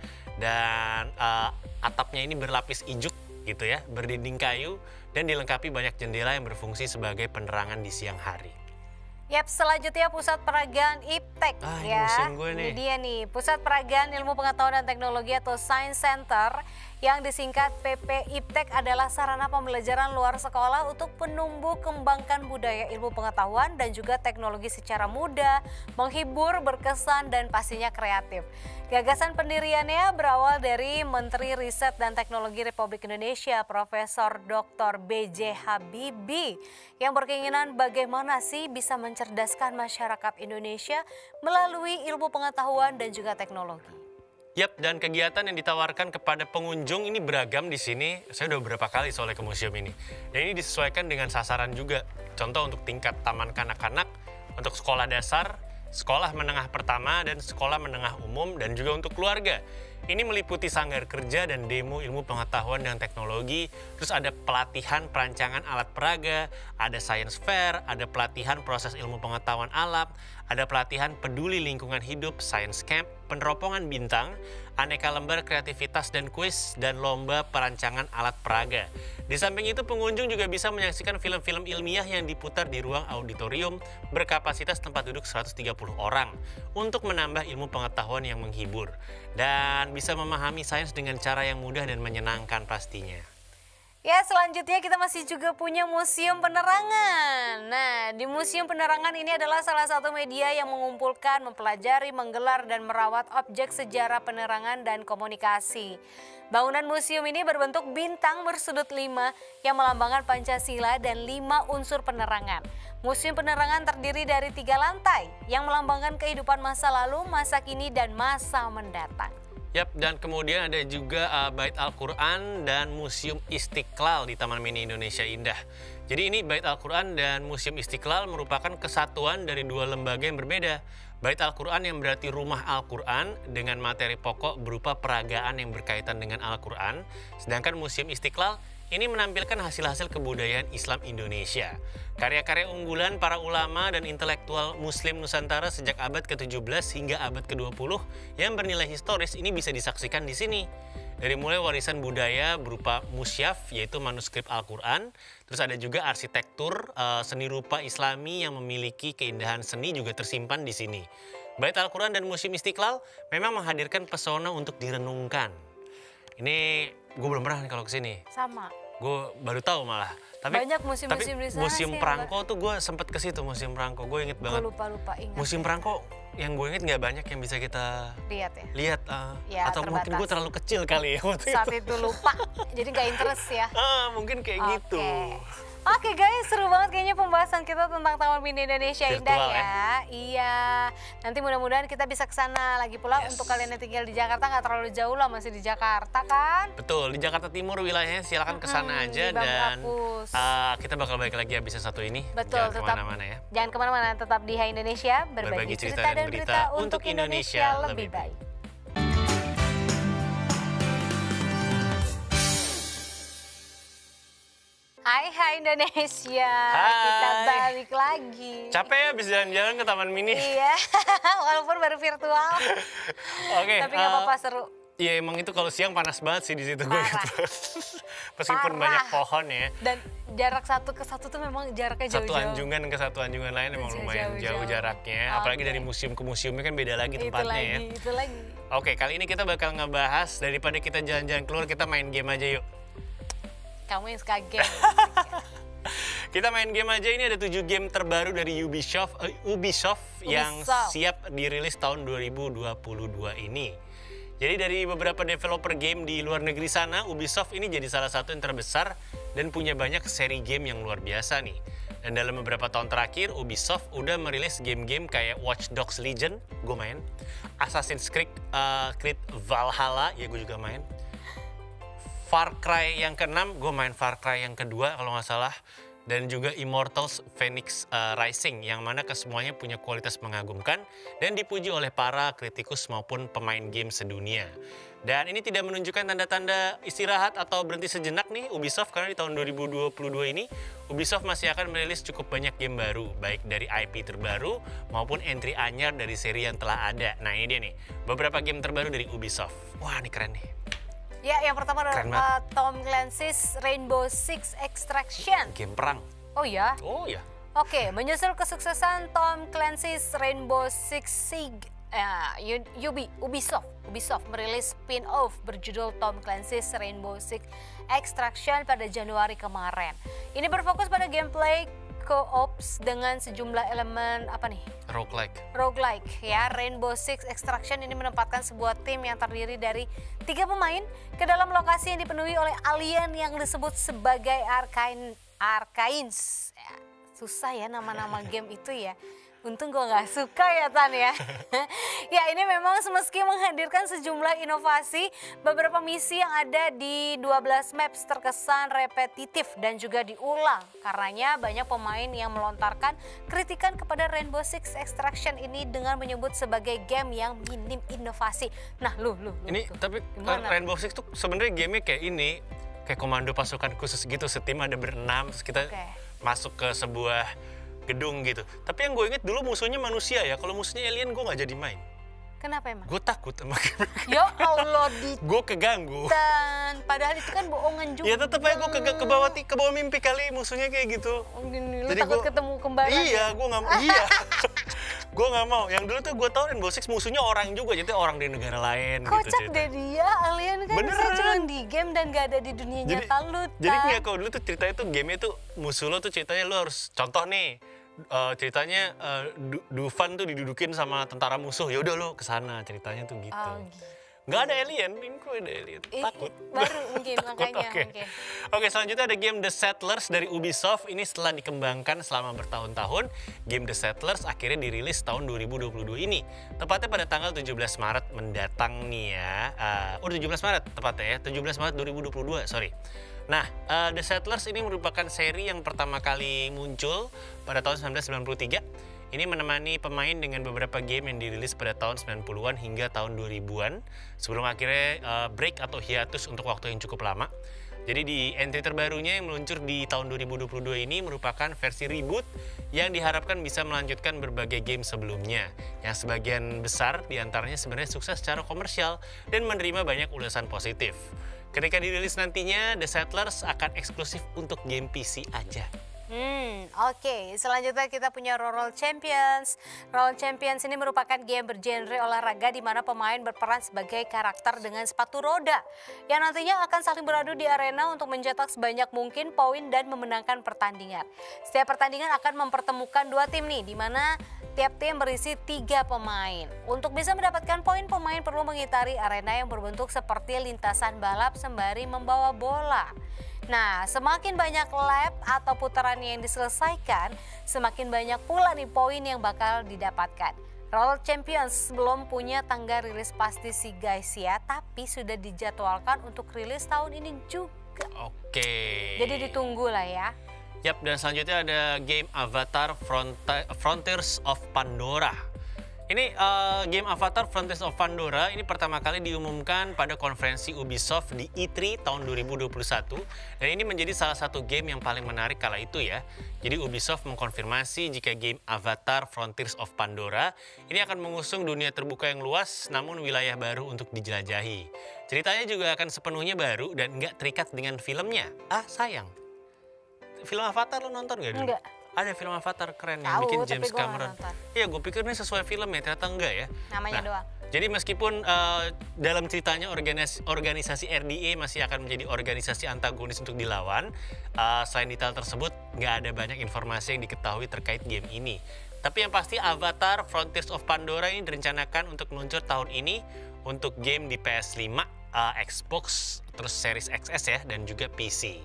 dan uh, atapnya ini berlapis ijuk gitu ya, berdinding kayu, dan dilengkapi banyak jendela yang berfungsi sebagai penerangan di siang hari. Yap, selanjutnya Pusat Peragaan Iptek ah, ya. Ini, gue nih. Ini dia nih, Pusat Peragaan Ilmu Pengetahuan dan Teknologi atau Science Center yang disingkat P P Iptek adalah sarana pembelajaran luar sekolah untuk penumbuh kembangkan budaya ilmu pengetahuan dan juga teknologi secara mudah, menghibur, berkesan, dan pastinya kreatif. Gagasan pendiriannya berawal dari Menteri Riset dan Teknologi Republik Indonesia Profesor Doktor B J Habibie yang berkeinginan bagaimana sih bisa mencerdaskan masyarakat Indonesia melalui ilmu pengetahuan dan juga teknologi. Yap, dan kegiatan yang ditawarkan kepada pengunjung ini beragam di sini. Saya udah beberapa kali soalnya ke museum ini. Dan ini disesuaikan dengan sasaran juga. Contoh untuk tingkat taman kanak-kanak, untuk sekolah dasar, sekolah menengah pertama, dan sekolah menengah umum, dan juga untuk keluarga. Ini meliputi sanggar kerja dan demo ilmu pengetahuan dan teknologi, terus ada pelatihan perancangan alat peraga, ada science fair, ada pelatihan proses ilmu pengetahuan alam, ada pelatihan peduli lingkungan hidup, science camp, peneropongan bintang, aneka lembar kreativitas dan kuis, dan lomba perancangan alat peraga. Di samping itu pengunjung juga bisa menyaksikan film-film ilmiah yang diputar di ruang auditorium berkapasitas tempat duduk seratus tiga puluh orang untuk menambah ilmu pengetahuan yang menghibur dan bisa memahami sains dengan cara yang mudah dan menyenangkan pastinya. Ya, selanjutnya kita masih juga punya Museum Penerangan. Nah, di Museum Penerangan ini adalah salah satu media yang mengumpulkan, mempelajari, menggelar, dan merawat objek sejarah penerangan dan komunikasi. Bangunan museum ini berbentuk bintang bersudut lima yang melambangkan Pancasila dan lima unsur penerangan. Museum Penerangan terdiri dari tiga lantai yang melambangkan kehidupan masa lalu, masa kini, dan masa mendatang. Yap, dan kemudian ada juga uh, Bait Al-Quran dan Museum Istiqlal di Taman Mini Indonesia Indah. Jadi ini Bait Al-Quran dan Museum Istiqlal merupakan kesatuan dari dua lembaga yang berbeda. Bait Al-Quran yang berarti rumah Al-Quran dengan materi pokok berupa peragaan yang berkaitan dengan Al-Quran. Sedangkan Museum Istiqlal ini menampilkan hasil-hasil kebudayaan Islam Indonesia. Karya-karya unggulan para ulama dan intelektual Muslim Nusantara sejak abad ke tujuh belas hingga abad ke dua puluh yang bernilai historis ini bisa disaksikan di sini. Dari mulai warisan budaya berupa musyaf, yaitu manuskrip Al-Quran, terus ada juga arsitektur uh, seni rupa Islami yang memiliki keindahan seni juga tersimpan di sini. Bait Al-Quran dan Museum Istiqlal memang menghadirkan pesona untuk direnungkan. Ini gue belum pernah nih kalau kesini. Sama. Gue baru tahu malah. Tapi, banyak museum-museum di sana Museum sih, Perangko tuh gue sempet ke situ, Museum Perangko. Gue inget banget. Gue lupa-lupa ingat. Museum Perangko yang gue inget nggak banyak yang bisa kita lihat ya. Lihat, uh, ya, atau terbatas. Mungkin gue terlalu kecil kali ya waktu saat itu. itu lupa, jadi nggak interest ya. Ah, mungkin kayak okay. gitu. Oke guys, seru banget kayaknya pembahasan kita tentang Taman Mini Indonesia Virtual, Indah ya. ya. Iya, nanti mudah-mudahan kita bisa ke sana lagi pula. Yes. Untuk kalian yang tinggal di Jakarta nggak terlalu jauh lah, masih di Jakarta kan? Betul, di Jakarta Timur wilayahnya silakan ke sana hmm, aja dan uh, kita bakal balik lagi habis satu ini. Betul, jangan tetap kemana-mana ya. Jangan kemana-mana, tetap di Hai Indonesia, berbagi, berbagi cerita, cerita dan berita untuk Indonesia, Indonesia lebih baik. baik. Hai hai Indonesia, hai. Kita balik lagi. Capek ya bisa jalan-jalan ke Taman Mini? Iya, walaupun baru virtual. Oke. Tapi nggak uh, apa-apa, seru. Iya emang itu kalau siang panas banget sih di situ gue gitu. Meskipun Parah. banyak pohon ya. Dan jarak satu ke satu tuh memang jaraknya jauh-jauh. Satu anjungan ke satu anjungan lain emang lumayan jauh, jauh jaraknya. Apalagi okay. dari museum ke museumnya kan beda lagi tempatnya itu lagi, ya. Itu lagi. Oke, kali ini kita bakal ngebahas daripada kita jalan-jalan keluar, kita main game aja yuk. Kamu yang suka game. Kita main game aja. Ini ada tujuh game terbaru dari Ubisoft, uh, Ubisoft, Ubisoft yang siap dirilis tahun dua ribu dua puluh dua ini. Jadi dari beberapa developer game di luar negeri sana, Ubisoft ini jadi salah satu yang terbesar dan punya banyak seri game yang luar biasa nih. Dan dalam beberapa tahun terakhir, Ubisoft udah merilis game-game kayak Watch Dogs Legion, gue main. Assassin's Creed, uh, Creed Valhalla, ya gue juga main. Far Cry yang keenam, gue main Far Cry yang kedua kalau nggak salah. Dan juga Immortals Phoenix uh, Rising, yang mana kesemuanya punya kualitas mengagumkan dan dipuji oleh para kritikus maupun pemain game sedunia. Dan ini tidak menunjukkan tanda-tanda istirahat atau berhenti sejenak nih Ubisoft, karena di tahun dua ribu dua puluh dua ini Ubisoft masih akan merilis cukup banyak game baru, baik dari I P terbaru maupun entry anyar dari seri yang telah ada. Nah ini dia nih, beberapa game terbaru dari Ubisoft. Wah ini keren nih. Ya, yang pertama adalah uh, Tom Clancy's Rainbow Six Extraction. Game perang. Oh ya? Oh ya. Oke, menyusul kesuksesan Tom Clancy's Rainbow Six Siege, uh, Ubi, Ubisoft, Ubisoft merilis spin-off berjudul Tom Clancy's Rainbow Six Extraction pada Januari kemarin. Ini berfokus pada gameplay co-ops dengan sejumlah elemen apa nih? Roguelike. Roguelike ya. Rainbow Six Extraction ini menempatkan sebuah tim yang terdiri dari tiga pemain ke dalam lokasi yang dipenuhi oleh alien yang disebut sebagai Arcane Arcaines. Ya, susah ya nama-nama game itu ya. Untung gue gak suka ya Tan ya. Ya ini memang meski menghadirkan sejumlah inovasi, beberapa misi yang ada di dua belas maps terkesan repetitif dan juga diulang. Karenanya banyak pemain yang melontarkan kritikan kepada Rainbow Six Extraction ini dengan menyebut sebagai game yang minim inovasi. Nah lu, lu, lu Ini tuh, tapi gimana? Rainbow Six tuh sebenarnya gamenya kayak ini, kayak komando pasukan khusus gitu, setim ada berenam, terus kita okay. masuk ke sebuah gedung gitu. Tapi yang gue inget dulu musuhnya manusia ya. Kalau musuhnya alien gue nggak jadi main. Kenapa emang? Gue takut sama game. Ya Allah di. Gue keganggu. Dan padahal itu kan bohongan juga. Ya tetep aja gue ke, ke bawah ke bawah mimpi kali musuhnya kayak gitu. Oh, gini, lu jadi takut gua, ketemu kembaran. Iya, gue nggak mau. Iya. Gue nggak mau. Yang dulu tuh gue tau Rainbow Six musuhnya orang juga, jadi orang dari negara lain. Kocak gitu, deh dia, alien kan bisa cuma di game dan gak ada di dunia jadi, nyata lu. Jadi nggak, kalau dulu tuh ceritanya tuh gamenya tuh musuh lo tuh ceritanya lo harus contoh nih. Uh, ceritanya uh, du Dufan tuh didudukin sama tentara musuh, ya udah lo kesana, ceritanya tuh gitu. Oh, gitu. Nggak ada alien, ini kok ada alien. Eh, takut. Baru mungkin makanya. Oke, okay. okay, selanjutnya ada game The Settlers dari Ubisoft. Ini setelah dikembangkan selama bertahun-tahun, game The Settlers akhirnya dirilis tahun dua ribu dua puluh dua ini. Tepatnya pada tanggal tujuh belas Maret mendatang nih ya. Uh, oh tujuh belas Maret tepatnya ya, tujuh belas Maret dua ribu dua puluh dua, sorry. Nah, uh, The Settlers ini merupakan seri yang pertama kali muncul pada tahun seribu sembilan ratus sembilan puluh tiga. Ini menemani pemain dengan beberapa game yang dirilis pada tahun sembilan puluhan hingga tahun dua ribuan. Sebelum akhirnya uh, break atau hiatus untuk waktu yang cukup lama. Jadi di entry terbarunya yang meluncur di tahun dua ribu dua puluh dua ini merupakan versi reboot yang diharapkan bisa melanjutkan berbagai game sebelumnya. Yang sebagian besar diantaranya sebenarnya sukses secara komersial dan menerima banyak ulasan positif. Ketika dirilis nantinya, The Settlers akan eksklusif untuk game P C aja. Hmm, oke. Okay. Selanjutnya kita punya Roll Champions. Roll Champions ini merupakan game bergenre olahraga di mana pemain berperan sebagai karakter dengan sepatu roda yang nantinya akan saling beradu di arena untuk mencetak sebanyak mungkin poin dan memenangkan pertandingan. Setiap pertandingan akan mempertemukan dua tim nih, di mana tiap tim berisi tiga pemain. Untuk bisa mendapatkan poin, pemain perlu mengitari arena yang berbentuk seperti lintasan balap sembari membawa bola. Nah, semakin banyak lap atau putaran yang diselesaikan, semakin banyak pula nih poin yang bakal didapatkan. Roll Champions belum punya tanggal rilis pasti sih guys ya, tapi sudah dijadwalkan untuk rilis tahun ini juga. Oke. Jadi ditunggu lah ya. Yap, dan selanjutnya ada game Avatar Frontiers of Pandora. Ini uh, game Avatar Frontiers of Pandora ini pertama kali diumumkan pada konferensi Ubisoft di E tiga tahun dua ribu dua puluh satu. Dan ini menjadi salah satu game yang paling menarik kala itu ya. Jadi Ubisoft mengkonfirmasi jika game Avatar Frontiers of Pandora ini akan mengusung dunia terbuka yang luas namun wilayah baru untuk dijelajahi. Ceritanya juga akan sepenuhnya baru dan nggak terikat dengan filmnya. Ah sayang. Film Avatar lo nonton nggak dulu? Enggak. Ada film Avatar keren Tahu, yang bikin tapi James gua nggak Cameron. nonton. Iya, gue pikir ini sesuai film ya, ternyata enggak ya. Namanya Nah, doang. Jadi meskipun uh, dalam ceritanya organis organisasi R D A masih akan menjadi organisasi antagonis untuk dilawan, uh, selain detail tersebut nggak ada banyak informasi yang diketahui terkait game ini. Tapi yang pasti Avatar Frontiers of Pandora ini direncanakan untuk meluncur tahun ini untuk game di P S lima, uh, Xbox, terus Series X S ya, dan juga P C.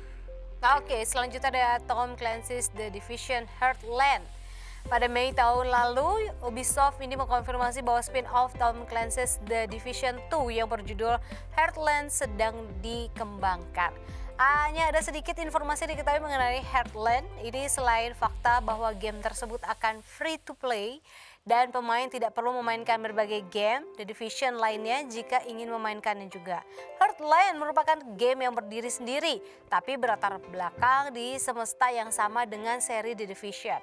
Nah, oke, selanjutnya ada Tom Clancy's The Division Heartland. Pada Mei tahun lalu, Ubisoft ini mengkonfirmasi bahwa spin-off Tom Clancy's The Division dua yang berjudul Heartland sedang dikembangkan. Hanya ada sedikit informasi yang diketahui mengenai Heartland. Ini selain fakta bahwa game tersebut akan free to play dan pemain tidak perlu memainkan berbagai game The Division lainnya jika ingin memainkannya juga. Heartland merupakan game yang berdiri sendiri, tapi berlatar belakang di semesta yang sama dengan seri The Division.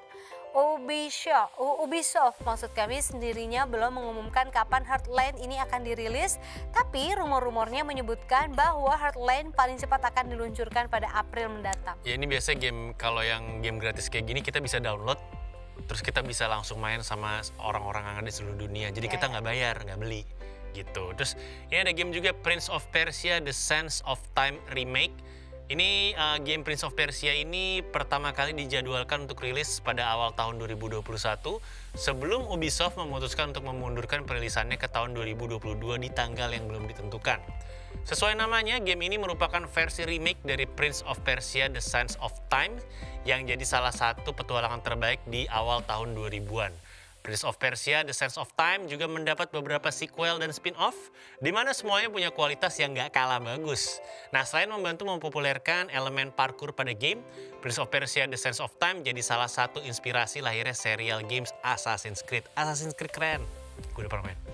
Ubisoft, Ubisoft maksud kami sendirinya belum mengumumkan kapan Heartland ini akan dirilis, tapi rumor-rumornya menyebutkan bahwa Heartland paling cepat akan diluncurkan pada April mendatang. Ya ini biasanya game, kalau yang game gratis kayak gini kita bisa download, terus kita bisa langsung main sama orang-orang yang ada di seluruh dunia. Jadi yeah, kita nggak bayar, nggak beli gitu. Terus ini ada game juga Prince of Persia The Sands of Time Remake. Ini uh, game Prince of Persia ini pertama kali dijadwalkan untuk rilis pada awal tahun dua ribu dua puluh satu sebelum Ubisoft memutuskan untuk memundurkan perilisannya ke tahun dua ribu dua puluh dua di tanggal yang belum ditentukan. Sesuai namanya, game ini merupakan versi remake dari Prince of Persia The Sands of Time yang jadi salah satu petualangan terbaik di awal tahun dua ribuan. Prince of Persia The Sands of Time juga mendapat beberapa sequel dan spin-off di mana semuanya punya kualitas yang gak kalah bagus. Nah, selain membantu mempopulerkan elemen parkour pada game, Prince of Persia The Sands of Time jadi salah satu inspirasi lahirnya serial games Assassin's Creed. Assassin's Creed keren. Gue udah pernah main.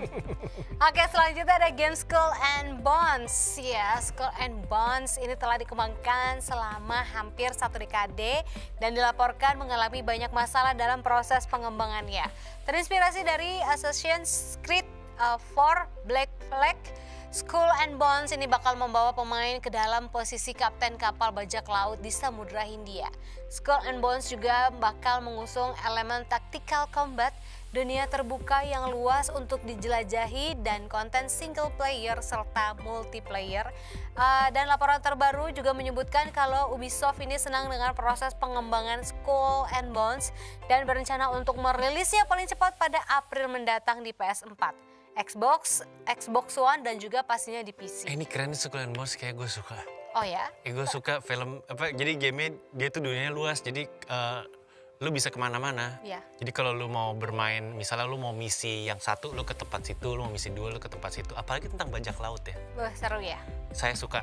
Oke, selanjutnya ada game Skull and Bones. Ya, Skull and Bones ini telah dikembangkan selama hampir satu dekade dan dilaporkan mengalami banyak masalah dalam proses pengembangannya. Terinspirasi dari Assassin's Creed uh, empat Black Flag, Skull and Bones ini bakal membawa pemain ke dalam posisi kapten kapal bajak laut di Samudra Hindia. Skull and Bones juga bakal mengusung elemen tactical combat, dunia terbuka yang luas untuk dijelajahi, dan konten single player serta multiplayer. Uh, dan laporan terbaru juga menyebutkan kalau Ubisoft ini senang dengan proses pengembangan Skull and Bones dan berencana untuk merilisnya paling cepat pada April mendatang di P S empat, Xbox, Xbox One, dan juga pastinya di P C. Eh, ini keren nih Skull and Bones, kayak gue suka. Oh ya? Eh, gue suka film, apa, jadi gamenya dia tuh dunianya luas, jadi uh, lu bisa kemana-mana. Iya. Jadi kalau lu mau bermain, misalnya lu mau misi yang satu, lu ke tempat situ, lu mau misi dua, lu ke tempat situ. Apalagi tentang bajak laut ya. Wah, seru ya? Saya suka.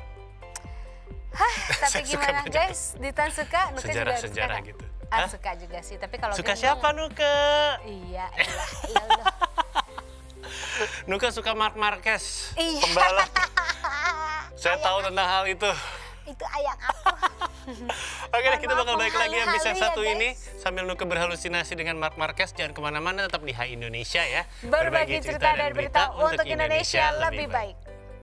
Hah, tapi gimana guys? Ditan suka, Nuka juga sejarah suka. gitu. Ah, suka juga sih, tapi kalau suka siapa Nuka? Iya, iya, iya. Nuka suka Marc Marquez, iya. pembalap. Saya tahu tentang hal itu. Itu ayang aku. Oke deh, kita bakal balik lagi habis yang ya, satu guys. ini sambil Nuka berhalusinasi dengan Marc Marquez. Jangan kemana-mana, tetap di Hai Indonesia ya. Berbagi cerita dan berita untuk Indonesia lebih baik.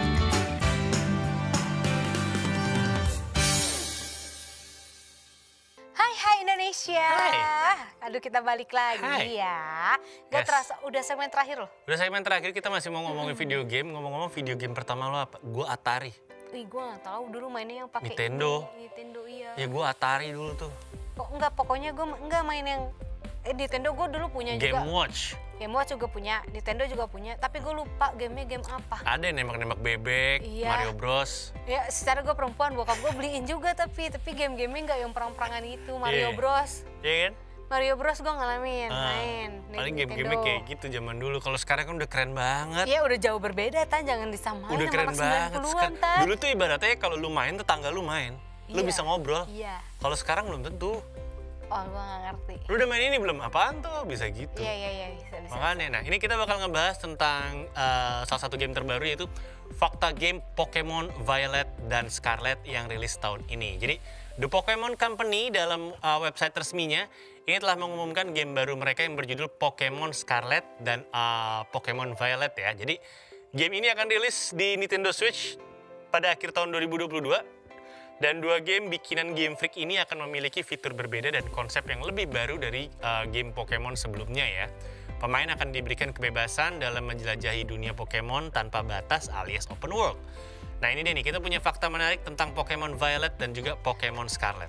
Hai Hai Indonesia. Hai. Aduh, kita balik lagi Hai. ya. Gak Yes. terasa, udah segmen terakhir loh. Udah segmen terakhir, kita masih mau ngomongin video game. Ngomong-ngomong, video game pertama lo apa? Gue Atari. Ih, gue gak tahu dulu mainnya yang pakai Nintendo. ini. Nintendo iya. Ya gue Atari dulu tuh. Kok enggak, pokoknya gue enggak main yang eh, Nintendo gue dulu punya Game juga. Watch. Game Watch juga punya, Nintendo juga punya, tapi gue lupa gamenya game apa. Ada yang nembak-nembak bebek, Iya. Mario Bros. Ya, secara gue perempuan, bokap gue beliin juga, tapi tapi game-gamenya nggak yang perang-perangan itu. Mario Iya. Bros. Iya kan? Mario Bros gue ngalamin, Ah, main. di paling Nintendo. game-gamenya kayak gitu zaman dulu. Kalau sekarang kan udah keren banget. Iya, udah jauh berbeda, Tan. Jangan disamain Udah sama keren anak sembilan banget. puluhan, Sekarang, Tan. dulu tuh ibaratnya kalau lu main, tetangga lu main. Lu Iya. bisa ngobrol. Iya. Kalau sekarang belum tentu. Oh, gue gak ngerti. Lu udah main ini belum? Apaan tuh? Bisa gitu. Iya, iya, iya. Bisa, bisa. Makanya, nah ini kita bakal ngebahas tentang uh, salah satu game terbaru yaitu fakta game Pokemon Violet dan Scarlet yang rilis tahun ini. Jadi, The Pokemon Company dalam uh, website resminya ini telah mengumumkan game baru mereka yang berjudul Pokemon Scarlet dan uh, Pokemon Violet ya. Jadi, game ini akan rilis di Nintendo Switch pada akhir tahun dua ribu dua puluh dua. Dan dua game bikinan Game Freak ini akan memiliki fitur berbeda dan konsep yang lebih baru dari uh, game Pokemon sebelumnya ya. Pemain akan diberikan kebebasan dalam menjelajahi dunia Pokemon tanpa batas alias open world. Nah ini dia nih, kita punya fakta menarik tentang Pokemon Violet dan juga Pokemon Scarlet.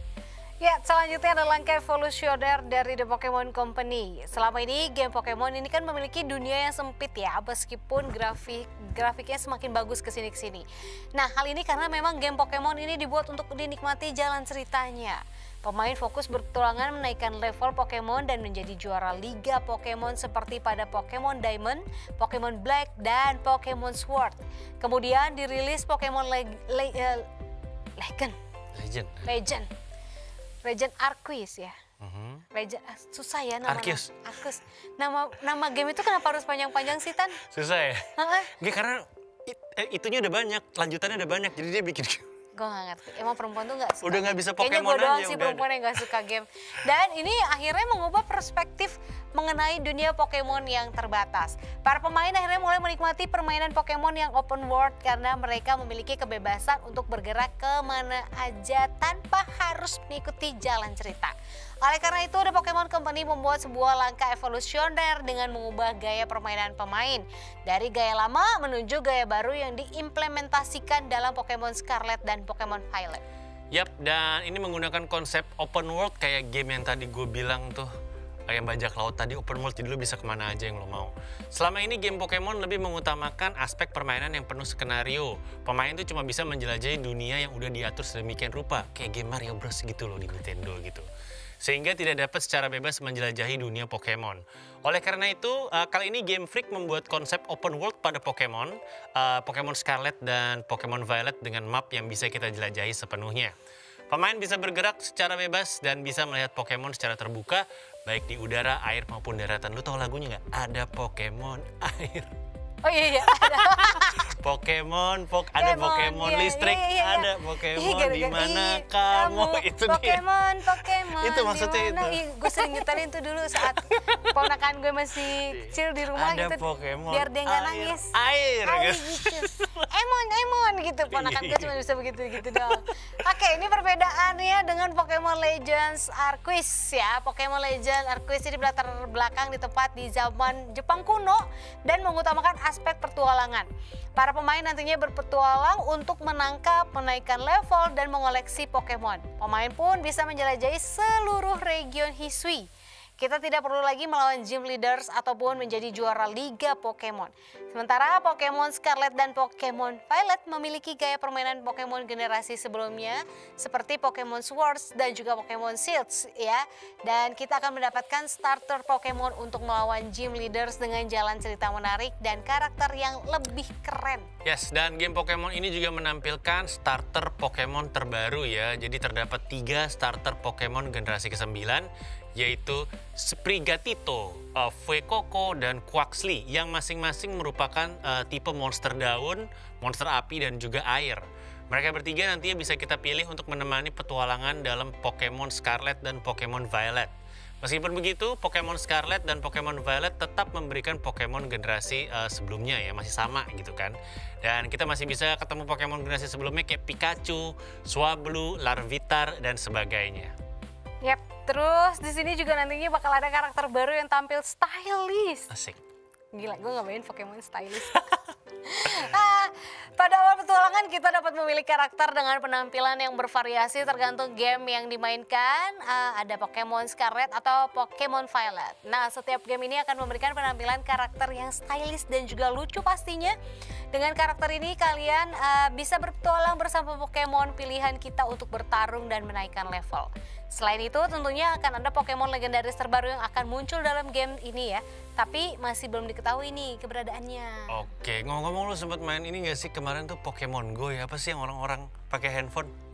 Ya, selanjutnya ada langkah evolusioner dari The Pokemon Company. Selama ini game Pokemon ini kan memiliki dunia yang sempit ya, meskipun grafik grafiknya semakin bagus kesini-kesini. Nah, hal ini karena memang game Pokemon ini dibuat untuk dinikmati jalan ceritanya. Pemain fokus bertualangan menaikkan level Pokemon dan menjadi juara Liga Pokemon seperti pada Pokemon Diamond, Pokemon Black, dan Pokemon Sword. Kemudian dirilis Pokemon Leg Le uh, Legend. Legend. Legend. Legend Arceus ya. Uh-huh. Legend, susah ya nama Arceus. Arceus. Nama nama game itu kenapa harus panjang-panjang sih, Tan? Susah ya? Heeh. Nggak, karena it, eh, itunya udah banyak, lanjutannya udah banyak, jadi dia bikin. Gue gak ngerti, emang perempuan tuh gak suka. Udah gak bisa Pokemon Kayaknya gue doang aja, sih udah perempuan yang gak suka game. Dan ini akhirnya mengubah perspektif mengenai dunia Pokemon yang terbatas. Para pemain akhirnya mulai menikmati permainan Pokemon yang open world karena mereka memiliki kebebasan untuk bergerak kemana aja tanpa harus mengikuti jalan cerita. Oleh karena itu, The Pokemon Company membuat sebuah langkah evolusioner dengan mengubah gaya permainan pemain dari gaya lama menuju gaya baru yang diimplementasikan dalam Pokemon Scarlet dan Pokemon Violet. Yap, dan ini menggunakan konsep open world kayak game yang tadi gue bilang tuh, kayak bajak laut tadi, open world, jadi lo bisa kemana aja yang lo mau. Selama ini game Pokemon lebih mengutamakan aspek permainan yang penuh skenario. Pemain tuh cuma bisa menjelajahi dunia yang udah diatur sedemikian rupa, kayak game Mario Bros gitu loh di Nintendo gitu. Sehingga tidak dapat secara bebas menjelajahi dunia Pokemon. Oleh karena itu, uh, kali ini Game Freak membuat konsep open world pada Pokemon, uh, Pokemon Scarlet dan Pokemon Violet dengan map yang bisa kita jelajahi sepenuhnya. Pemain bisa bergerak secara bebas dan bisa melihat Pokemon secara terbuka, baik di udara, air maupun daratan. Lu tau lagunya nggak? Ada Pokemon air. Oh iya, iya ada. Pokemon, pok, ada Pokemon iya, listrik, iya, iya, iya. ada Pokemon Iya, di mana iya, kamu, itu dia. Pokemon, Pokemon. Itu maksudnya itu. Iya, gue sering nyetelin tuh dulu saat ponakan gue masih kecil di rumah ada gitu. Pokemon Biar dia nggak air, nangis. Air, Air gitu. gitu. Emon, Emon gitu. Ponakan gue cuma bisa begitu-gitu doang. Oke, ini perbedaannya dengan Pokemon Legends Arceus ya. Pokemon Legends Arceus ini berlatar belakang di tempat di zaman Jepang kuno dan mengutamakan aspek pertualangan. Para pemain nantinya berpetualang untuk menangkap, menaikkan level, dan mengoleksi Pokemon. Pemain pun bisa menjelajahi seluruh region Hisui. Kita tidak perlu lagi melawan gym leaders ataupun menjadi juara Liga Pokemon. Sementara Pokemon Scarlet dan Pokemon Violet memiliki gaya permainan Pokemon generasi sebelumnya seperti Pokemon Swords dan juga Pokemon Shields ya. Dan kita akan mendapatkan starter Pokemon untuk melawan gym leaders dengan jalan cerita menarik dan karakter yang lebih keren. Yes, dan game Pokemon ini juga menampilkan starter Pokemon terbaru ya. Jadi terdapat tiga starter Pokemon generasi kesembilan, yaitu Sprigatito, uh, Fuecoco, dan Quaxly yang masing-masing merupakan uh, tipe monster daun, monster api, dan juga air. Mereka bertiga nantinya bisa kita pilih untuk menemani petualangan dalam Pokemon Scarlet dan Pokemon Violet. Meskipun begitu, Pokemon Scarlet dan Pokemon Violet tetap memberikan Pokemon generasi uh, sebelumnya ya, masih sama gitu kan. Dan kita masih bisa ketemu Pokemon generasi sebelumnya kayak Pikachu, Swablu, Larvitar, dan sebagainya. Yap, terus di sini juga nantinya bakal ada karakter baru yang tampil stylish. Asik. Gila, gue nggak main Pokemon stylish. Nah, pada awal petualangan kita dapat memilih karakter dengan penampilan yang bervariasi tergantung game yang dimainkan. Uh, ada Pokemon Scarlet atau Pokemon Violet. Nah, setiap game ini akan memberikan penampilan karakter yang stylish dan juga lucu pastinya. Dengan karakter ini kalian uh, bisa berpetualang bersama Pokemon pilihan kita untuk bertarung dan menaikkan level. Selain itu tentunya akan ada Pokemon legendaris terbaru yang akan muncul dalam game ini ya. Tapi masih belum diketahui nih keberadaannya. Oke, ngomong-ngomong lu sempat main ini gak sih kemarin tuh Pokemon Go ya? Apa sih yang orang-orang pakai handphone?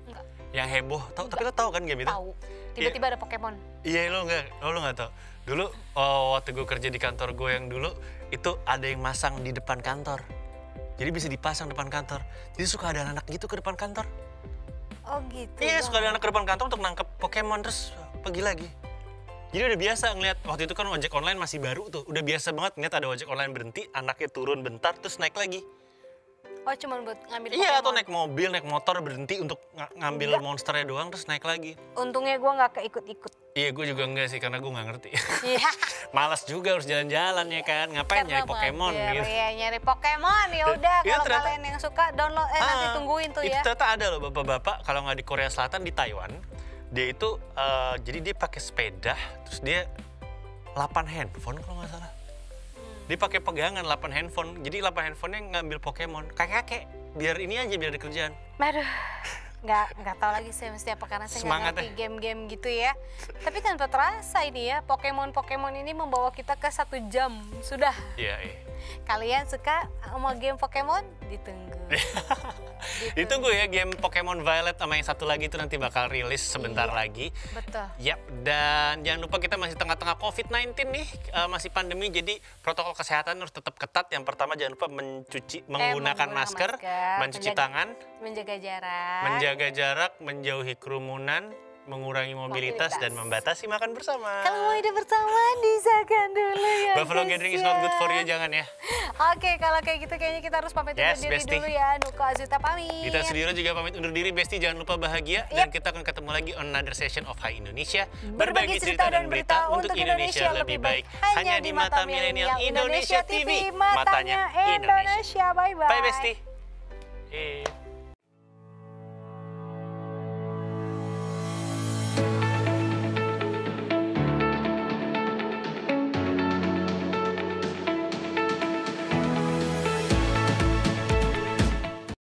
Enggak. Yang heboh, tau, tapi lo tau kan game itu? Tahu. Tiba-tiba ya. ada Pokemon. Iya lo nggak, lo lo nggak tau. Dulu oh, waktu gue kerja di kantor gue yang dulu itu ada yang masang di depan kantor. Jadi bisa dipasang depan kantor. Jadi suka ada anak gitu ke depan kantor. Oh gitu. Iya suka ada anak ke depan kantor untuk nangkep Pokemon terus pergi lagi. Jadi udah biasa ngeliat, waktu itu kan ojek online masih baru tuh. Udah biasa banget ngeliat ada ojek online berhenti, anaknya turun bentar terus naik lagi. Oh cuma buat ngambil Iya, Pokemon? atau naik mobil, naik motor berhenti untuk ng ngambil enggak. Monsternya doang terus naik lagi. Untungnya gue nggak keikut-ikut. Iya, gue juga enggak sih karena gue nggak ngerti. Iya. Malas juga harus jalan-jalan ya kan, ngapain nyari Pokemon gitu. Iya, nyari Pokemon ya udah kalau kalian yang suka download, eh ah, nanti tungguin tuh itu ya. Itu ternyata ada loh bapak-bapak, kalau nggak di Korea Selatan, di Taiwan. Dia itu, uh, jadi dia pakai sepeda, terus dia delapan handphone kalau nggak salah. Dia pakai pegangan delapan handphone, jadi delapan handphonenya ngambil Pokemon. Kakek-kakek, biar ini aja, biar ada kerjaan. Aduh, nggak nggak tahu lagi saya mesti apa karena saya nggak ngerti game-game gitu ya. Tapi tanpa terasa ini ya, Pokemon-Pokemon ini membawa kita ke satu jam sudah. Iya. iya. Kalian suka sama game Pokemon? Ditunggu. Ditunggu ya game Pokemon Violet sama yang satu lagi itu nanti bakal rilis sebentar iya, lagi. Betul. Yap, dan jangan lupa kita masih tengah-tengah covid sembilan belas nih, uh, masih pandemi, jadi protokol kesehatan harus tetap ketat. Yang pertama jangan lupa mencuci, menggunakan eh, masker, masker, mencuci menjaga, tangan, menjaga jarak, menjaga jarak, menjauhi kerumunan, mengurangi mobilitas, mobilitas dan membatasi makan bersama. Kalau mau hidup bersama disahkan dulu ya. Buffalo gathering is not good for you, jangan ya. Oke, kalau kayak gitu kayaknya kita harus pamit yes, undur diri bestie. Dulu ya. Nuko Azuta pamit. Dita Sudiro juga pamit undur diri. Besti jangan lupa bahagia. Yep. Dan kita akan ketemu lagi on another session of Hai Indonesia. Berbagi cerita dan berita untuk Indonesia lebih baik. Hanya di mata milenial Indonesia T V. Matanya Indonesia. Bye-bye. Bye Besti. Eh.